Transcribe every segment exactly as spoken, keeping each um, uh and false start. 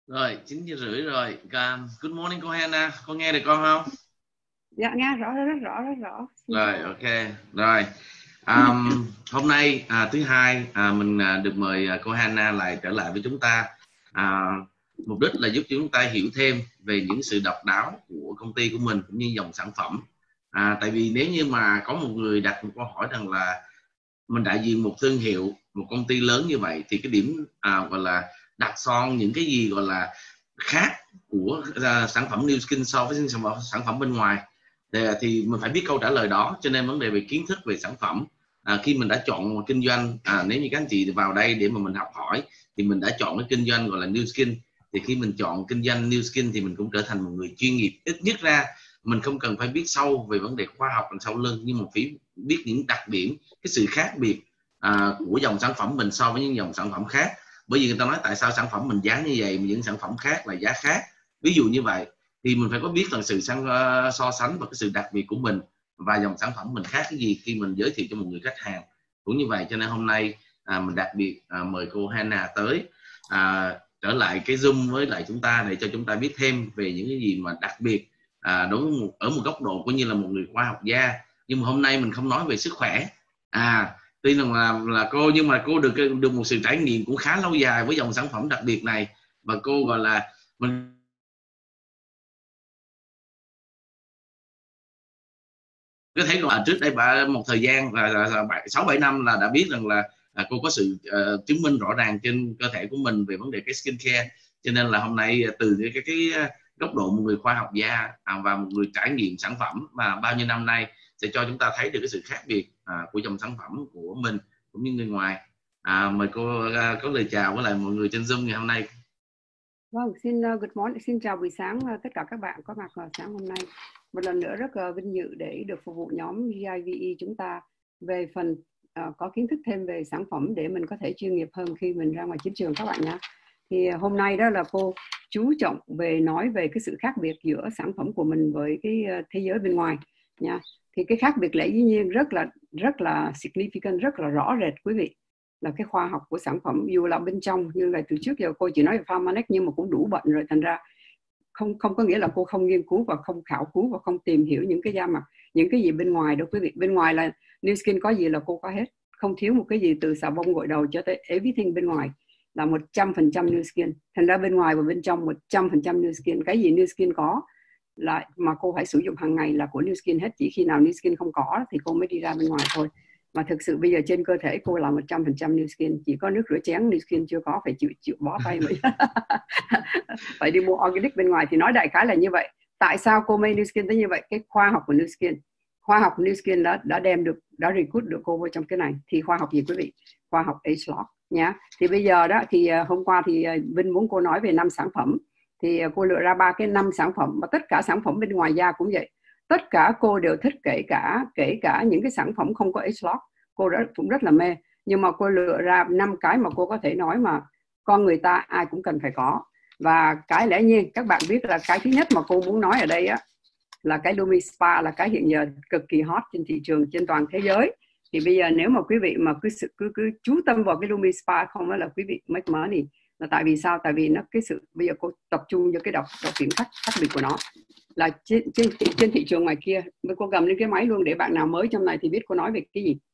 Rồi, chín giờ rưỡi rồi. Um, Good morning cô Hannah, con nghe được con không? Dạ nghe rõ, rất rõ, rất rõ. Xin Rồi, chào. ok. Rồi, um, hôm nay à, thứ hai à, mình à, được mời à, cô Hannah lại trở lại với chúng ta. À, mục đích là giúp chúng ta hiểu thêm về những sự độc đáo của công ty của mình cũng như dòng sản phẩm. À, tại vì nếu như mà có một người đặt một câu hỏi rằng là mình đại diện một thương hiệu, một công ty lớn như vậy thì cái điểm à, gọi là đặt son những cái gì gọi là khác của uh, sản phẩm New Skin so với sản phẩm, sản phẩm bên ngoài thì, thì mình phải biết câu trả lời đó. Cho nên vấn đề về kiến thức về sản phẩm à, khi mình đã chọn kinh doanh, à, nếu như các anh chị vào đây để mà mình học hỏi thì mình đã chọn cái kinh doanh gọi là New Skin, thì khi mình chọn kinh doanh New Skin thì mình cũng trở thành một người chuyên nghiệp. Ít nhất ra mình không cần phải biết sâu về vấn đề khoa học đằng sau lưng, nhưng mà phải biết những đặc điểm, cái sự khác biệt à, của dòng sản phẩm mình so với những dòng sản phẩm khác. Bởi vì người ta nói tại sao sản phẩm mình giá như vậy mà những sản phẩm khác là giá khác, ví dụ như vậy, thì mình phải có biết rằng sự sang, uh, so sánh và cái sự đặc biệt của mình và dòng sản phẩm mình khác cái gì khi mình giới thiệu cho một người khách hàng. Cũng như vậy cho nên hôm nay à, mình đặc biệt à, mời cô Hannah tới à, trở lại cái Zoom với lại chúng ta để cho chúng ta biết thêm về những cái gì mà đặc biệt à, đối với một, ở một góc độ cũng như là một người khoa học gia. Nhưng mà hôm nay mình không nói về sức khỏe, à tuy rằng là, là cô, nhưng mà cô được được một sự trải nghiệm cũng khá lâu dài với dòng sản phẩm đặc biệt này, và cô gọi là mình có thấy là trước đây bà một thời gian là sáu bảy năm là đã biết rằng là à, cô có sự uh, chứng minh rõ ràng trên cơ thể của mình về vấn đề cái skin care. Cho nên là hôm nay từ cái cái, cái góc độ một người khoa học gia à, và một người trải nghiệm sản phẩm mà bao nhiêu năm nay sẽ cho chúng ta thấy được cái sự khác biệt à, của dòng sản phẩm của mình cũng như người ngoài. À, mời cô uh, có lời chào với lại mọi người trên Zoom ngày hôm nay. Vâng, xin uh, good morning, xin chào buổi sáng uh, tất cả các bạn có mặt vào sáng hôm nay. Một lần nữa rất uh, vinh dự để được phục vụ nhóm giê i vê e chúng ta về phần uh, có kiến thức thêm về sản phẩm để mình có thể chuyên nghiệp hơn khi mình ra ngoài chiến trường các bạn nhé. Thì uh, hôm nay đó là cô chú trọng về nói về cái sự khác biệt giữa sản phẩm của mình với cái uh, thế giới bên ngoài nha. Thì cái khác biệt lẽ dĩ nhiên rất là rất là significant, rất là rõ rệt quý vị, là cái khoa học của sản phẩm. Dù là bên trong như là từ trước giờ cô chỉ nói về Pharmanex nhưng mà cũng đủ bận rồi, thành ra không không có nghĩa là cô không nghiên cứu và không khảo cứu và không tìm hiểu những cái da mặt, những cái gì bên ngoài đâu quý vị. Bên ngoài là New Skin có gì là cô có hết, không thiếu một cái gì, từ xà bông gội đầu cho tới everything bên ngoài là một trăm phần trăm New Skin. Thành ra bên ngoài và bên trong một trăm phần trăm New Skin. Cái gì New Skin có là mà cô phải sử dụng hàng ngày là của New Skin hết. Chỉ khi nào New Skin không có thì cô mới đi ra bên ngoài thôi. Mà thực sự bây giờ trên cơ thể cô là một trăm phần trăm New Skin. Chỉ có nước rửa chén New Skin chưa có, phải chịu chịu bó tay mới phải đi mua organic bên ngoài. Thì nói đại khái là như vậy. Tại sao cô mê New Skin tới như vậy? Cái khoa học của New Skin, khoa học New Skin đã, đã đem được, đã recruit được cô vô trong cái này. Thì khoa học gì quý vị? Khoa học ageLOC nhá. Thì bây giờ đó thì hôm qua thì Vinh muốn cô nói về năm sản phẩm, thì cô lựa ra ba cái năm sản phẩm, và tất cả sản phẩm bên ngoài da cũng vậy. Tất cả cô đều thích, kể cả kể cả những cái sản phẩm không có ageLOC cô rất, cũng rất là mê. Nhưng mà cô lựa ra năm cái mà cô có thể nói mà con người ta ai cũng cần phải có. Và cái lẽ nhiên các bạn biết là cái thứ nhất mà cô muốn nói ở đây á, là cái Lumi Spa, là cái hiện giờ cực kỳ hot trên thị trường trên toàn thế giới. Thì bây giờ nếu mà quý vị mà cứ cứ cứ chú tâm vào cái Lumi Spa không á là quý vị make money. Là tại vì sao? Tại vì nó cái sự bây giờ cô tập trung vào cái độc độc điểm khác khác biệt của nó là trên trên trên thị trường ngoài kia. Cô cầm lên cái máy luôn để bạn nào mới trong này thì biết cô nói về cái gì.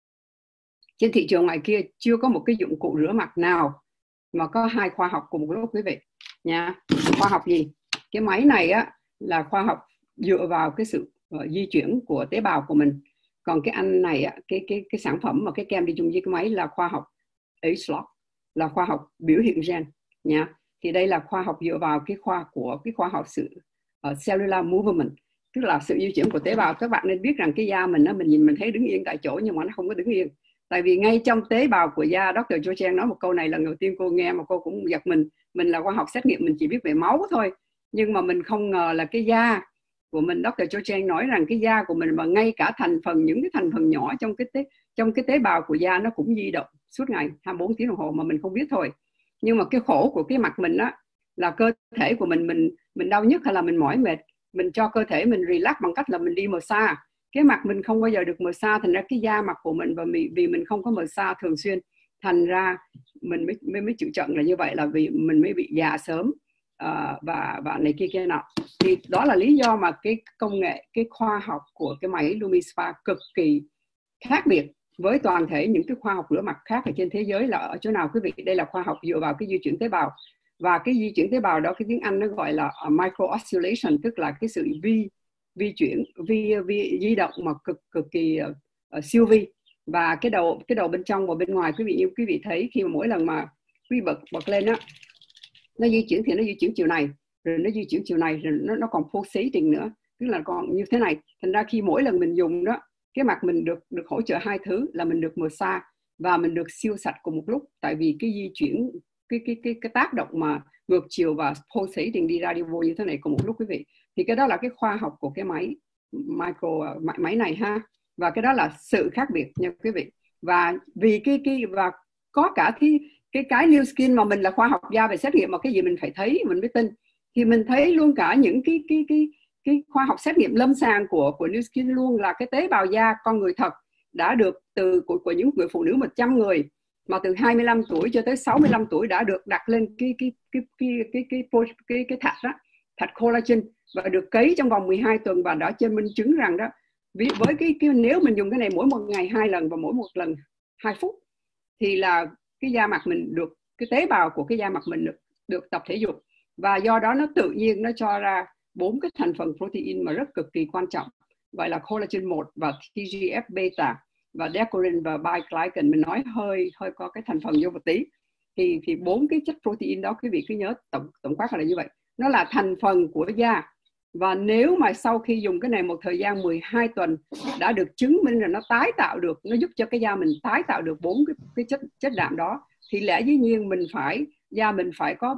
Trên thị trường ngoài kia chưa có một cái dụng cụ rửa mặt nào mà có hai khoa học cùng một lúc quý vị nha. Khoa học gì? Cái máy này á là khoa học dựa vào cái sự uh, di chuyển của tế bào của mình. Còn cái anh này á, cái cái cái sản phẩm mà cái kem đi chung với cái máy là khoa học ageLOC, là khoa học biểu hiện gen nha. Thì đây là khoa học dựa vào cái khoa của cái khoa học sự uh, cellular movement, tức là sự di chuyển của tế bào. Các bạn nên biết rằng cái da mình á, mình nhìn mình thấy đứng yên tại chỗ nhưng mà nó không có đứng yên. Tại vì ngay trong tế bào của da, doctor Cho Chang nói một câu này lần đầu tiên cô nghe mà cô cũng giật mình. Mình là khoa học xét nghiệm, mình chỉ biết về máu thôi, nhưng mà mình không ngờ là cái da của mình, doctor Cho Chang nói rằng cái da của mình và ngay cả thành phần, những cái thành phần nhỏ trong cái tế, trong cái tế bào của da nó cũng di động suốt ngày hai mươi bốn tiếng đồng hồ mà mình không biết thôi. Nhưng mà cái khổ của cái mặt mình á là cơ thể của mình mình mình đau nhức hay là mình mỏi mệt, mình cho cơ thể mình relax bằng cách là mình đi massage. Cái mặt mình không bao giờ được massage, thành ra cái da mặt của mình, và vì mình không có massage thường xuyên, thành ra mình mới mới, mới chịu trận là như vậy, là vì mình mới bị già sớm. uh, và và này kia kia nọ. Thì đó là lý do mà cái công nghệ, cái khoa học của cái máy LumiSpa cực kỳ khác biệt với toàn thể những cái khoa học rửa mặt khác ở trên thế giới. Là ở chỗ nào quý vị? Đây là khoa học dựa vào cái di chuyển tế bào, và cái di chuyển tế bào đó, cái tiếng Anh nó gọi là micro oscillation, tức là cái sự vi vi chuyển vi, vi di động mà cực cực kỳ uh, siêu vi. Và cái đầu cái đầu bên trong và bên ngoài, quý vị như quý vị thấy khi mà mỗi lần mà quý vị bật bật lên đó, nó di chuyển thì nó di chuyển chiều này, rồi nó di chuyển chiều này, rồi nó nó còn pulsating nữa, tức là còn như thế này. Thành ra khi mỗi lần mình dùng đó, cái mặt mình được được hỗ trợ hai thứ là mình được massage và mình được siêu sạch cùng một lúc, tại vì cái di chuyển cái cái cái cái tác động mà ngược chiều và pulsating đi ra đi vô như thế này cùng một lúc quý vị. Thì cái đó là cái khoa học của cái máy micro máy này ha, và cái đó là sự khác biệt nha quý vị. Và vì cái cái và có cả cái cái cái New Skin mà mình là khoa học gia về xét nghiệm, mà cái gì mình phải thấy mình mới tin, thì mình thấy luôn cả những cái cái cái cái khoa học xét nghiệm lâm sàng của của New Skin luôn, là cái tế bào da con người thật đã được từ của, của những người phụ nữ một trăm người mà từ hai mươi lăm tuổi cho tới sáu mươi lăm tuổi đã được đặt lên cái cái cái cái cái cái cái, cái, cái thạch đó, thạch collagen, và được cấy trong vòng mười hai tuần, và đã trên minh chứng rằng đó, với cái, cái nếu mình dùng cái này mỗi một ngày hai lần và mỗi một lần hai phút, thì là cái da mặt mình được, cái tế bào của cái da mặt mình được, được tập thể dục, và do đó nó tự nhiên nó cho ra bốn cái thành phần protein mà rất cực kỳ quan trọng, gọi là collagen một và tê giê ép beta và decorin và biglycan. Mình nói hơi hơi có cái thành phần vô một tí, thì thì bốn cái chất protein đó quý vị cứ nhớ tổng tổng quát là như vậy, nó là thành phần của da. Và nếu mà sau khi dùng cái này một thời gian mười hai tuần đã được chứng minh là nó tái tạo được, nó giúp cho cái da mình tái tạo được bốn cái, cái chất chất đạm đó, thì lẽ dĩ nhiên mình phải da mình phải có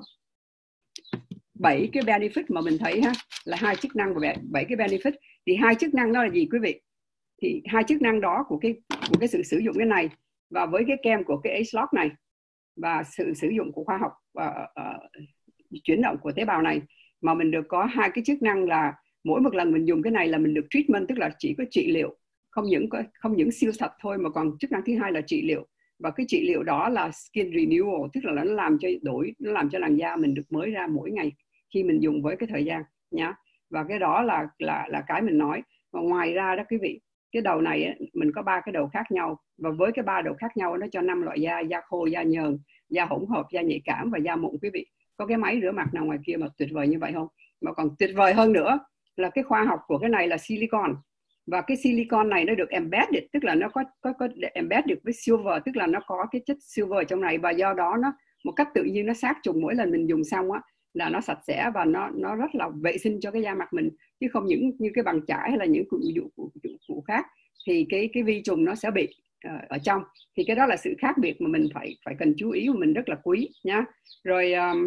bảy cái benefit mà mình thấy ha, là hai chức năng và bảy cái benefit. Thì hai chức năng đó là gì quý vị? Thì hai chức năng đó của cái của cái sự sử dụng cái này, và với cái kem của cái ageLOC này, và sự sử dụng của khoa học uh, uh, chuyển động của tế bào này, mà mình được có hai cái chức năng là mỗi một lần mình dùng cái này là mình được treatment, tức là chỉ có trị liệu, không những có không những siêu sạch thôi, mà còn chức năng thứ hai là trị liệu. Và cái trị liệu đó là skin renewal, tức là nó làm cho đổi, nó làm cho làn da mình được mới ra mỗi ngày khi mình dùng với cái thời gian nhá. Và cái đó là là là cái mình nói. Và ngoài ra đó quý vị, cái đầu này ấy, mình có ba cái đầu khác nhau, và với cái ba đầu khác nhau nó cho năm loại da: da khô, da nhờn, da hỗn hợp, da nhạy cảm và da mụn quý vị. Có cái máy rửa mặt nào ngoài kia mà tuyệt vời như vậy không? Mà còn tuyệt vời hơn nữa là cái khoa học của cái này là silicon, và cái silicon này nó được embedded, tức là nó có có có embed được với silver, tức là nó có cái chất silver trong này, và do đó nó một cách tự nhiên nó sát trùng, mỗi lần mình dùng xong á là nó sạch sẽ và nó nó rất là vệ sinh cho cái da mặt mình, chứ không những như cái bằng chải hay là những cụ dụng cụ, cụ, cụ khác thì cái cái vi trùng nó sẽ bị uh, ở trong. Thì cái đó là sự khác biệt mà mình phải phải cần chú ý, và mình rất là quý nhá. Rồi um,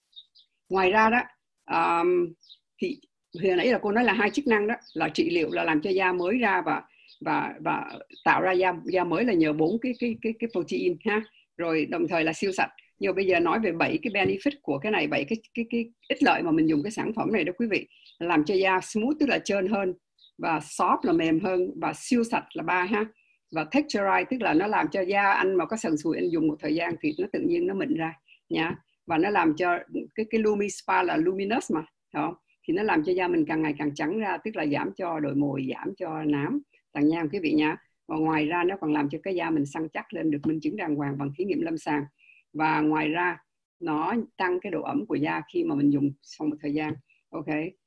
ngoài ra đó um, thì hồi nãy là cô nói là hai chức năng đó là trị liệu, là làm cho da mới ra và và và tạo ra da da mới là nhờ bốn cái cái cái cái protein ha. Rồi đồng thời là siêu sạch. Nhưng bây giờ nói về bảy cái benefit của cái này, bảy cái cái cái ích lợi mà mình dùng cái sản phẩm này đó quý vị, làm cho da smooth tức là trơn hơn, và soft là mềm hơn, và siêu sạch là ba ha. Và texturize tức là nó làm cho da anh mà có sần sùi, anh dùng một thời gian thì nó tự nhiên nó mịn ra nha. Và nó làm cho cái cái LumiSpa là luminous mà, không? Thì nó làm cho da mình càng ngày càng trắng ra, tức là giảm cho đồi mồi, giảm cho nám, tàn nhang quý vị nha. Và ngoài ra nó còn làm cho cái da mình săn chắc lên, được minh chứng đàng hoàng bằng thí nghiệm lâm sàng. Và ngoài ra nó tăng cái độ ẩm của da khi mà mình dùng sau một thời gian. Ok.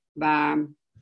Và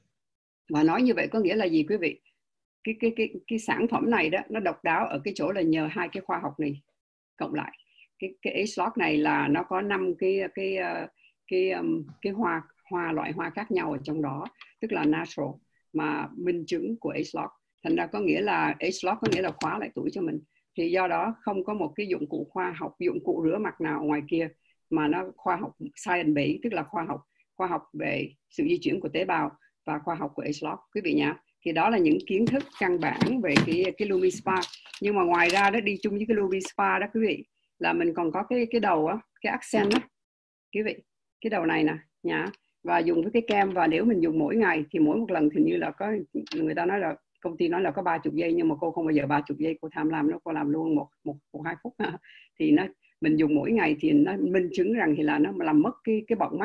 và nói như vậy có nghĩa là gì quý vị? Cái cái cái cái sản phẩm này đó nó độc đáo ở cái chỗ là nhờ hai cái khoa học này cộng lại. Cái cái ageLOC này là nó có năm cái cái cái cái, um, cái hoa hoa loại hoa khác nhau ở trong đó, tức là natural mà minh chứng của ageLOC. Thành ra có nghĩa là ageLOC có nghĩa là khóa lại tuổi cho mình. Thì do đó không có một cái dụng cụ khoa học, dụng cụ rửa mặt nào ngoài kia mà nó khoa học science based, tức là khoa học khoa học về sự di chuyển của tế bào và khoa học của ageLOC quý vị nhá. Thì đó là những kiến thức căn bản về cái cái LumiSpa. Nhưng mà ngoài ra đó, đi chung với cái LumiSpa đó quý vị, là mình còn có cái cái đầu á, cái accent đó quý vị, cái đầu này nè nhá. Và dùng với cái kem, và nếu mình dùng mỗi ngày thì mỗi một lần thì như là có người ta nói là công ty nói là có ba mươi giây, nhưng mà cô không bao giờ ba mươi giây, cô tham lam nó, cô làm luôn một một, một hai phút. Thì nó mình dùng mỗi ngày thì nó minh chứng rằng thì là nó làm mất cái cái bọng mắt,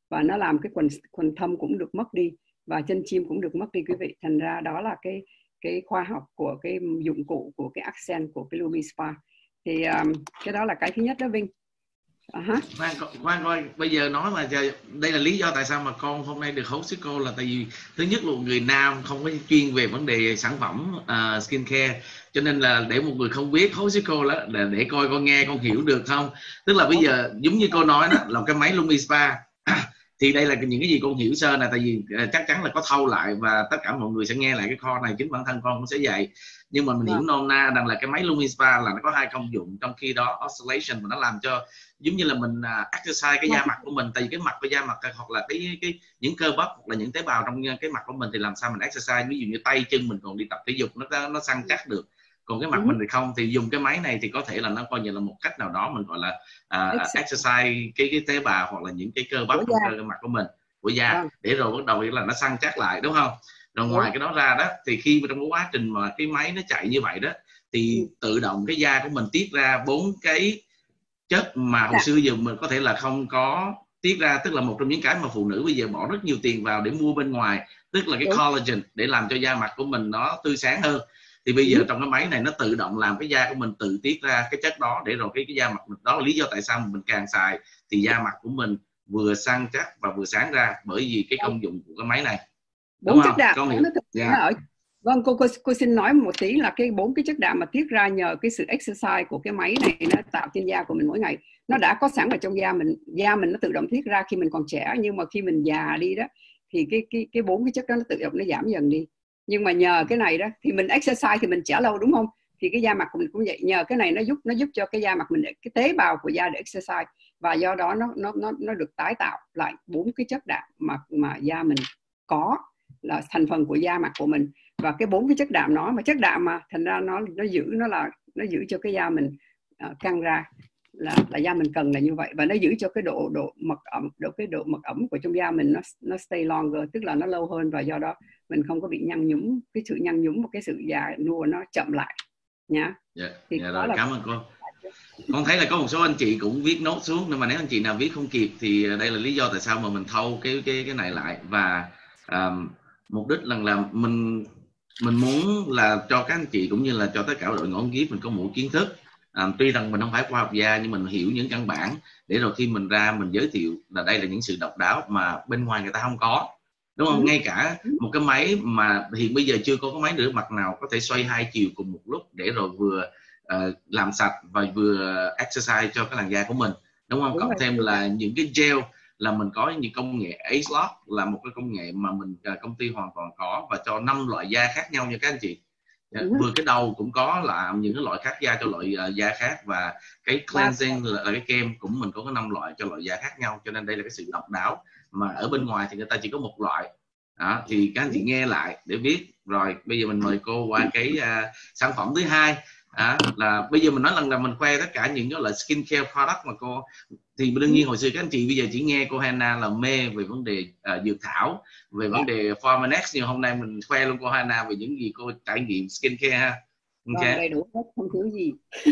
và nó làm cái quần quần thâm cũng được mất đi và chân chim cũng được mất đi quý vị. Thành ra đó là cái cái khoa học của cái dụng cụ của cái accent của cái Lumi Spa. Thì um, cái đó là cái thứ nhất đó Vinh. Uh-huh. Khoan, khoan coi, bây giờ nói mà đây là lý do tại sao mà con hôm nay được host với cô, là tại vì thứ nhất là một người nam không có chuyên về vấn đề sản phẩm uh, skincare, cho nên là để một người không biết host với cô đó, là để coi con nghe con hiểu được không. Tức là bây giờ giống như cô nói đó là cái máy Lumi Spa thì đây là những cái gì con hiểu sơ này, tại vì chắc chắn là có thâu lại và tất cả mọi người sẽ nghe lại cái kho này, chính bản thân con cũng sẽ dạy. Nhưng mà mình hiểu nôm na rằng là cái máy Lumi Spa là nó có hai công dụng, trong khi đó oscillation mà nó làm cho giống như là mình uh, exercise cái da mặt của mình, tại vì cái mặt của da mặt hoặc là cái cái những cơ bắp hoặc là những tế bào trong cái mặt của mình thì làm sao mình exercise, ví dụ như tay chân mình còn đi tập thể dục nó nó săn chắc được, còn cái mặt mình thì không. Thì dùng cái máy này thì có thể là nó coi như là một cách nào đó mình gọi là uh, exercise cái cái tế bào hoặc là những cái cơ bắp trong cơ mặt của mình, của da, để rồi bắt đầu là nó săn chắc lại, đúng không? Rồi ngoài cái đó ra đó thì khi trong cái quá trình mà cái máy nó chạy như vậy đó thì tự động cái da của mình tiết ra bốn cái chất mà hồi xưa giờ mình có thể là không có tiết ra, tức là một trong những cái mà phụ nữ bây giờ bỏ rất nhiều tiền vào để mua bên ngoài, tức là cái collagen để làm cho da mặt của mình nó tươi sáng hơn. Thì bây giờ trong cái máy này nó tự động làm cái da của mình tự tiết ra cái chất đó, để rồi cái, cái da mặt mình, đó là lý do tại sao mình càng xài thì da mặt của mình vừa săn chắc và vừa sáng ra, bởi vì cái công dụng của cái máy này. Bốn chất đạm nó, yeah. nó ở vâng cô, cô cô xin nói một tí là cái bốn cái chất đạm mà tiết ra nhờ cái sự exercise của cái máy này nó tạo trên da của mình mỗi ngày, nó đã có sẵn ở trong da mình, da mình nó tự động tiết ra khi mình còn trẻ, nhưng mà khi mình già đi đó thì cái cái cái bốn cái chất đó nó tự động nó giảm dần đi. Nhưng mà nhờ cái này đó thì mình exercise thì mình trẻ lâu, đúng không? Thì cái da mặt của mình cũng vậy, nhờ cái này nó giúp nó giúp cho cái da mặt mình, cái tế bào của da để exercise, và do đó nó nó nó nó được tái tạo lại bốn cái chất đạm mà mà da mình có, là thành phần của da mặt của mình. Và cái bốn cái chất đạm đó, mà chất đạm mà thành ra nó nó giữ nó là nó giữ cho cái da mình uh, căng ra, là là da mình cần là như vậy, và nó giữ cho cái độ độ mật ẩm, độ cái độ mật ẩm của trong da mình nó nó stay longer, tức là nó lâu hơn, và do đó mình không có bị nhăn nhúm, cái sự nhăn nhúm một cái sự già nua nó chậm lại nhá. Dạ, thì dạ rồi, là... cảm ơn cô. Con thấy là có một số anh chị cũng viết nốt xuống, nhưng mà nếu anh chị nào viết không kịp thì đây là lý do tại sao mà mình thâu cái cái cái này lại. Và um, mục đích là là mình mình muốn là cho các anh chị cũng như là cho tất cả đội ngũ kiếp mình có một kiến thức. À, tuy rằng mình không phải khoa học gia nhưng mình hiểu những căn bản, để rồi khi mình ra mình giới thiệu là đây là những sự độc đáo mà bên ngoài người ta không có, đúng không? Ừ. Ngay cả một cái máy mà hiện bây giờ chưa có cái máy rửa mặt nào có thể xoay hai chiều cùng một lúc, để rồi vừa uh, làm sạch và vừa exercise cho cái làn da của mình, đúng không? Đúng Cộng rồi. Thêm là những cái gel, là mình có những công nghệ Ace-Lock, là một cái công nghệ mà mình công ty hoàn toàn có, và cho năm loại da khác nhau nha các anh chị. Ừ. Vừa cái đầu cũng có là những cái loại khác da cho loại uh, da khác, và cái cleansing là, là cái kem cũng mình có cái năm loại cho loại da khác nhau, cho nên đây là cái sự độc đáo mà ở bên ngoài thì người ta chỉ có một loại đó. Thì các anh chị nghe lại để biết. Rồi bây giờ mình mời cô qua cái uh, sản phẩm thứ hai. À, là bây giờ mình nói lần là mình khoe tất cả những cái là skincare product mà cô, thì đương nhiên hồi xưa các anh chị bây giờ chỉ nghe cô Hannah là mê về vấn đề uh, dược thảo, về vấn đề Formanex, nhưng hôm nay mình khoe luôn cô Hannah về những gì cô trải nghiệm skincare ha. Okay. Vâng, đầy đủ hết, không thiếu gì.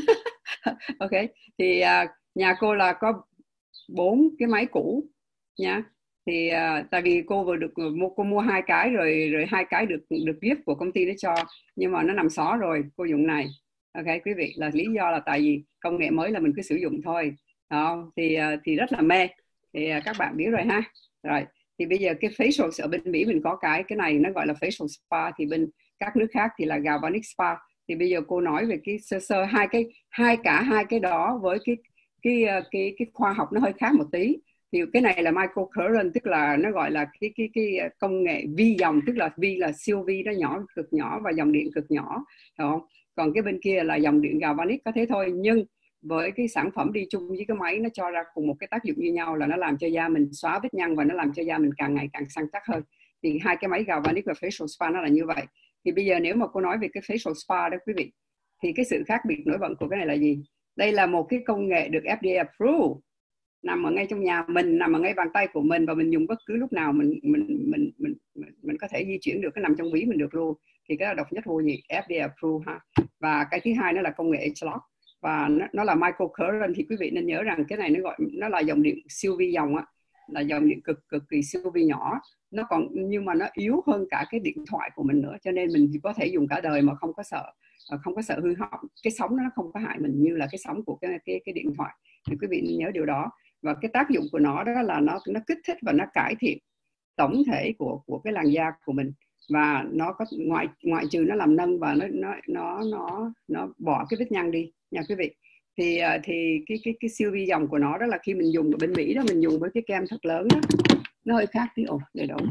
Ok, thì uh, nhà cô là có bốn cái máy cũ nha. Thì uh, tại vì cô vừa được mua, cô mua hai cái rồi, rồi hai cái được được gift của công ty nó cho, nhưng mà nó nằm xó rồi, cô dùng này. Ok quý vị, là lý do là tại vì công nghệ mới là mình cứ sử dụng thôi. Đó, thì thì rất là mê. Thì các bạn biết rồi ha. Rồi, thì bây giờ cái facial ở bên Mỹ mình có cái cái này nó gọi là facial spa, thì bên các nước khác thì là galvanic spa. Thì bây giờ cô nói về cái sơ sơ hai cái hai cả hai cái đó với cái cái cái cái khoa học nó hơi khác một tí. Thì cái này là microcurrent, tức là nó gọi là cái cái cái công nghệ vi dòng, tức là vi là siêu vi, nó nhỏ, cực nhỏ, và dòng điện cực nhỏ, hiểu không? Còn cái bên kia là dòng điện galvanic, có thế thôi, nhưng với cái sản phẩm đi chung với cái máy nó cho ra cùng một cái tác dụng như nhau, là nó làm cho da mình xóa vết nhăn và nó làm cho da mình càng ngày càng săn chắc hơn. Thì hai cái máy galvanic và facial spa nó là như vậy. Thì bây giờ nếu mà cô nói về cái facial spa đó quý vị, thì cái sự khác biệt nổi bật của cái này là gì? Đây là một cái công nghệ được F D A approve, nằm ở ngay trong nhà mình, nằm ở ngay bàn tay của mình, và mình dùng bất cứ lúc nào mình mình mình mình mình, mình có thể di chuyển được, cái nằm trong ví mình được luôn. Thì cái là độc nhất vô nhị, F D A approve ha. Và cái thứ hai nó là công nghệ H-Lock, và nó, nó là microcurrent. Thì quý vị nên nhớ rằng cái này nó gọi nó là dòng điện siêu vi dòng á. là dòng điện cực cực kỳ siêu vi nhỏ, nó còn nhưng mà nó yếu hơn cả cái điện thoại của mình nữa, cho nên mình chỉ có thể dùng cả đời mà không có sợ không có sợ hư hỏng. Cái sóng nó không có hại mình như là cái sóng của cái cái cái điện thoại, thì quý vị nhớ điều đó. Và cái tác dụng của nó đó là nó nó kích thích và nó cải thiện tổng thể của của cái làn da của mình, và nó có ngoại ngoại trừ nó làm nâng và nó nó nó nó nó bỏ cái vết nhăn đi nha quý vị. Thì thì cái cái cái siêu vi dòng của nó đó là khi mình dùng ở bên Mỹ đó, mình dùng với cái kem thật lớn đó, nó hơi khác tí. Ồ, để đâu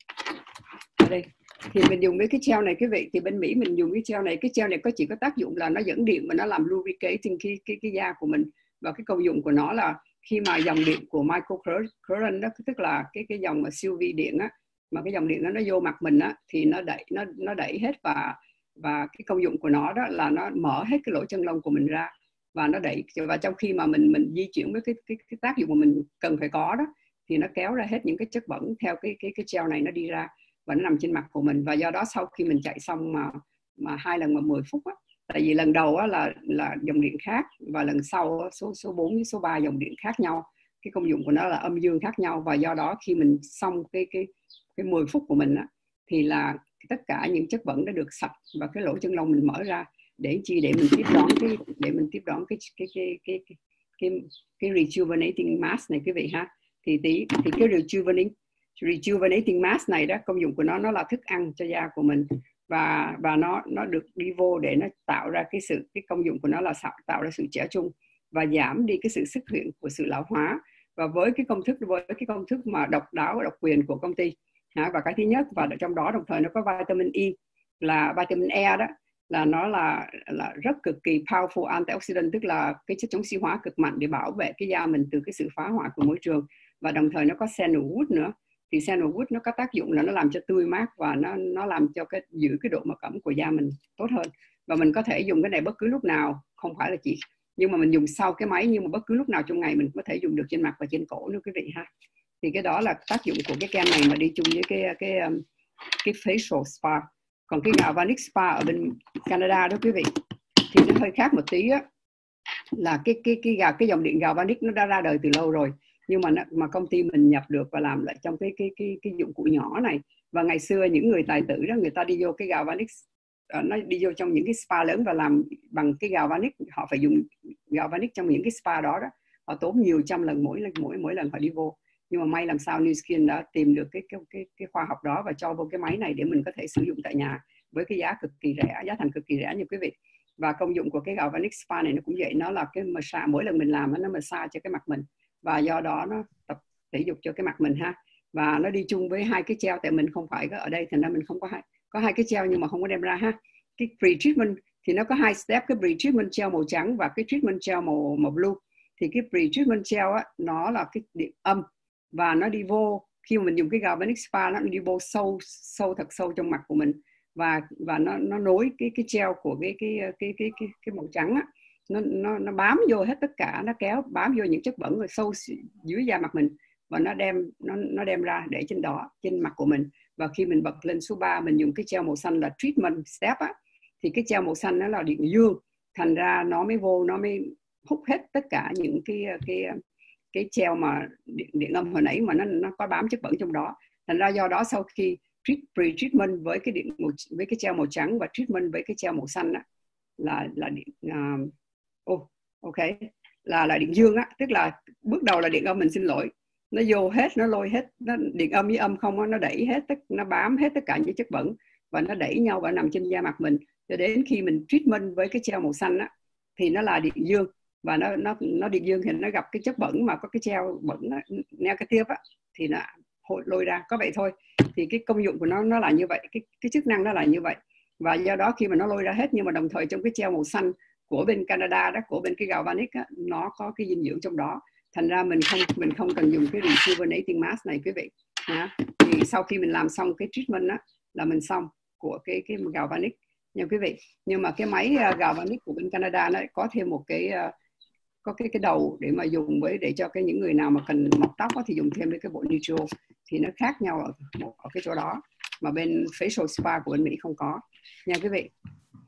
ở đây thì mình dùng với cái gel này quý vị, thì bên Mỹ mình dùng cái gel này, cái gel này có chỉ có tác dụng là nó dẫn điện và nó làm lubricating cái cái cái da của mình. Và cái công dụng của nó là khi mà dòng điện của microcurrent đó, tức là cái cái dòng mà siêu vi điện á, mà cái dòng điện đó nó vô mặt mình á, thì nó đẩy nó nó đẩy hết, và và cái công dụng của nó đó là nó mở hết cái lỗ chân lông của mình ra, và nó đẩy, và trong khi mà mình mình di chuyển với cái cái, cái tác dụng mà mình cần phải có đó, thì nó kéo ra hết những cái chất bẩn theo cái cái cái gel này nó đi ra và nó nằm trên mặt của mình. Và do đó sau khi mình chạy xong mà mà hai lần mà mười phút á, tại vì lần đầu á là là dòng điện khác, và lần sau á, số số bốn với số ba dòng điện khác nhau, cái công dụng của nó là âm dương khác nhau, và do đó khi mình xong cái cái cái mười phút của mình á, thì là tất cả những chất bẩn đã được sạch và cái lỗ chân lông mình mở ra để chi để mình tiếp đón cái để mình tiếp đón cái cái cái cái cái cái, cái rejuvenating mask này quý vị ha. Thì tí thì cái rejuvenating rejuvenating mask này đó, công dụng của nó nó là thức ăn cho da của mình, và và nó nó được đi vô để nó tạo ra cái sự cái công dụng của nó là tạo ra sự trẻ trung và giảm đi cái sự xuất hiện của sự lão hóa. Và với cái công thức với cái công thức mà độc đáo và độc quyền của công ty ha, và cái thứ nhất, và trong đó đồng thời nó có vitamin E, là vitamin E đó, là nó là là rất cực kỳ powerful antioxidant, tức là cái chất chống oxy hóa cực mạnh để bảo vệ cái da mình từ cái sự phá hoại của môi trường. Và đồng thời nó có sandalwood nữa, thì sandalwood nó có tác dụng là nó làm cho tươi mát và nó nó làm cho cái giữ cái độ mật ẩm của da mình tốt hơn. Và mình có thể dùng cái này bất cứ lúc nào, không phải là chỉ nhưng mà mình dùng sau cái máy, nhưng mà bất cứ lúc nào trong ngày mình có thể dùng được trên mặt và trên cổ nữa quý vị ha. Thì cái đó là tác dụng của cái kem này mà đi chung với cái cái cái facial spa. Còn cái galvanic spa ở bên Canada đó quý vị, thì nó hơi khác một tí á, là cái cái cái cái, cái dòng điện galvanic nó đã ra đời từ lâu rồi, nhưng mà mà công ty mình nhập được và làm lại trong cái cái cái cái dụng cụ nhỏ này. Và ngày xưa những người tài tử đó, người ta đi vô cái galvanic, nó đi vô trong những cái spa lớn và làm bằng cái galvanic, họ phải dùng galvanic trong những cái spa đó đó, họ tốn nhiều trăm lần mỗi lần mỗi mỗi lần họ đi vô. Nhưng mà may làm sao Nu Skin đã tìm được cái cái cái cái khoa học đó và cho vô cái máy này để mình có thể sử dụng tại nhà với cái giá cực kỳ rẻ, giá thành cực kỳ rẻ như quý vị. Và công dụng của cái galvanic spa này nó cũng vậy, nó là cái massage, mỗi lần mình làm nó massage cho cái mặt mình, và do đó nó tập thể dục cho cái mặt mình ha. Và nó đi chung với hai cái gel, tại mình không phải có ở đây thành ra mình không có hai có hai cái gel nhưng mà không có đem ra ha. Cái pre-treatment thì nó có hai step, cái pre-treatment gel màu trắng và cái treatment gel màu màu blue. Thì cái pre-treatment gel á, nó là cái điện âm, và nó đi vô khi mà mình dùng cái galvanic spa, nó đi vô sâu sâu thật sâu trong mặt của mình, và và nó nó nối cái cái gel của cái cái cái cái cái, cái màu trắng á, nó nó nó bám vô hết tất cả, nó kéo bám vô những chất bẩn rồi sâu dưới da mặt mình, và nó đem nó nó đem ra để trên đó trên mặt của mình. Và khi mình bật lên số ba, mình dùng cái gel màu xanh là treatment step á, thì cái gel màu xanh nó là điện dương, thành ra nó mới vô, nó mới hút hết tất cả những cái cái cái gel mà điện, điện âm hồi nãy mà nó nó có bám chất bẩn trong đó. Thành ra do đó sau khi treat, pre-treatment với cái điện với cái gel màu trắng và treatment với cái gel màu xanh á, là là điện uh, oh, ok là là điện dương á, tức là bước đầu là điện âm, mình xin lỗi, nó vô hết, nó lôi hết, nó điện âm với âm không á, nó đẩy hết, nó bám hết tất cả những chất bẩn và nó đẩy nhau và nằm trên da mặt mình, cho đến khi mình treatment với cái gel màu xanh á, thì nó là điện dương. Và nó nó nó điện dương thì nó gặp cái chất bẩn mà có cái gel bẩn negative á, thì nó lôi ra, có vậy thôi. Thì cái công dụng của nó nó là như vậy, cái cái chức năng nó là như vậy. Và do đó khi mà nó lôi ra hết, nhưng mà đồng thời trong cái gel màu xanh của bên Canada đó, của bên cái galvanic á, nó có cái dinh dưỡng trong đó, thành ra mình không mình không cần dùng cái rejuvenating mask này quý vị ha. Thì sau khi mình làm xong cái treatment á, là mình xong của cái cái galvanic nha quý vị. Nhưng mà cái máy uh, galvanic của bên Canada nó có thêm một cái uh, có cái cái đầu để mà dùng với để cho cái những người nào mà cần mọc tóc đó, thì dùng thêm với cái bộ neutral, thì nó khác nhau ở, ở cái chỗ đó, mà bên facial spa của bên Mỹ không có nha quý vị.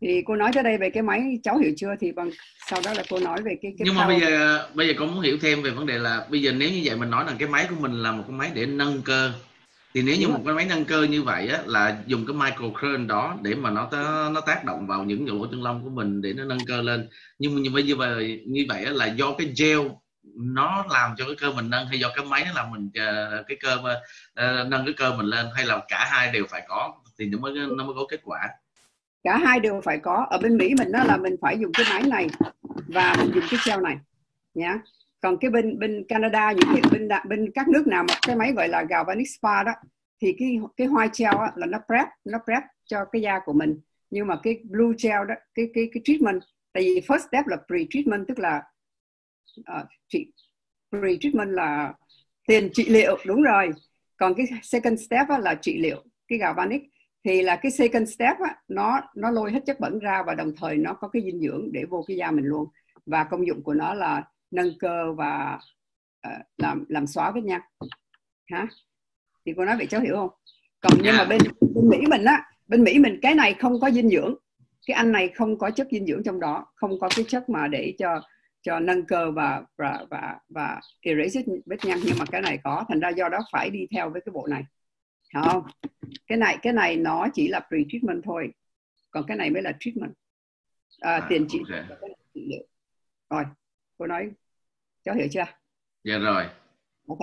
Thì cô nói tới đây về cái máy cháu hiểu chưa, thì bằng sau đó là cô nói về cái, cái nhưng mà power. bây giờ bây giờ con muốn hiểu thêm về vấn đề là bây giờ nếu như vậy mình nói rằng cái máy của mình là một cái máy để nâng cơ, thì nếu như một cái máy nâng cơ như vậy á, là dùng cái microcurrent đó để mà nó nó tác động vào những lỗ chân lông của mình để nó nâng cơ lên, nhưng mà bây giờ như vậy á, là do cái gel nó làm cho cái cơ mình nâng, hay do cái máy nó làm mình cái cơ uh, nâng cái cơ mình lên, hay là cả hai đều phải có thì nó mới nó mới có kết quả? Cả hai đều phải có. Ở bên Mỹ mình đó là mình phải dùng cái máy này và mình dùng cái gel này nhá. Còn cái bên bên Canada, những cái bên bên các nước nào mà cái máy gọi là galvanic spa đó, thì cái cái white gel á, là nó prep nó prep cho cái da của mình. Nhưng mà cái blue gel đó, cái cái cái treatment, tại vì first step là pre treatment, tức là uh, trị, pre treatment là tiền trị liệu, đúng rồi. Còn cái second step á, là trị liệu. Cái galvanic thì là cái second step á, nó nó lôi hết chất bẩn ra và đồng thời nó có cái dinh dưỡng để vô cái da mình luôn, và công dụng của nó là nâng cơ và uh, làm làm xóa vết nhăn. Hả? Thì cô nói vậy cháu hiểu không? Còn yeah. Nhưng mà bên bên Mỹ mình á, bên Mỹ mình cái này không có dinh dưỡng, cái anh này không có chất dinh dưỡng trong đó, không có cái chất mà để cho cho nâng cơ và và và và erase vết nhăn, nhưng mà cái này có, thành ra do đó phải đi theo với cái bộ này, hiểu không? Cái này cái này nó chỉ là pre-treatment thôi, còn cái này mới là treatment, à, à, tiền trị liệu. Rồi cô nói cháu hiểu chưa? Dạ rồi. Ok.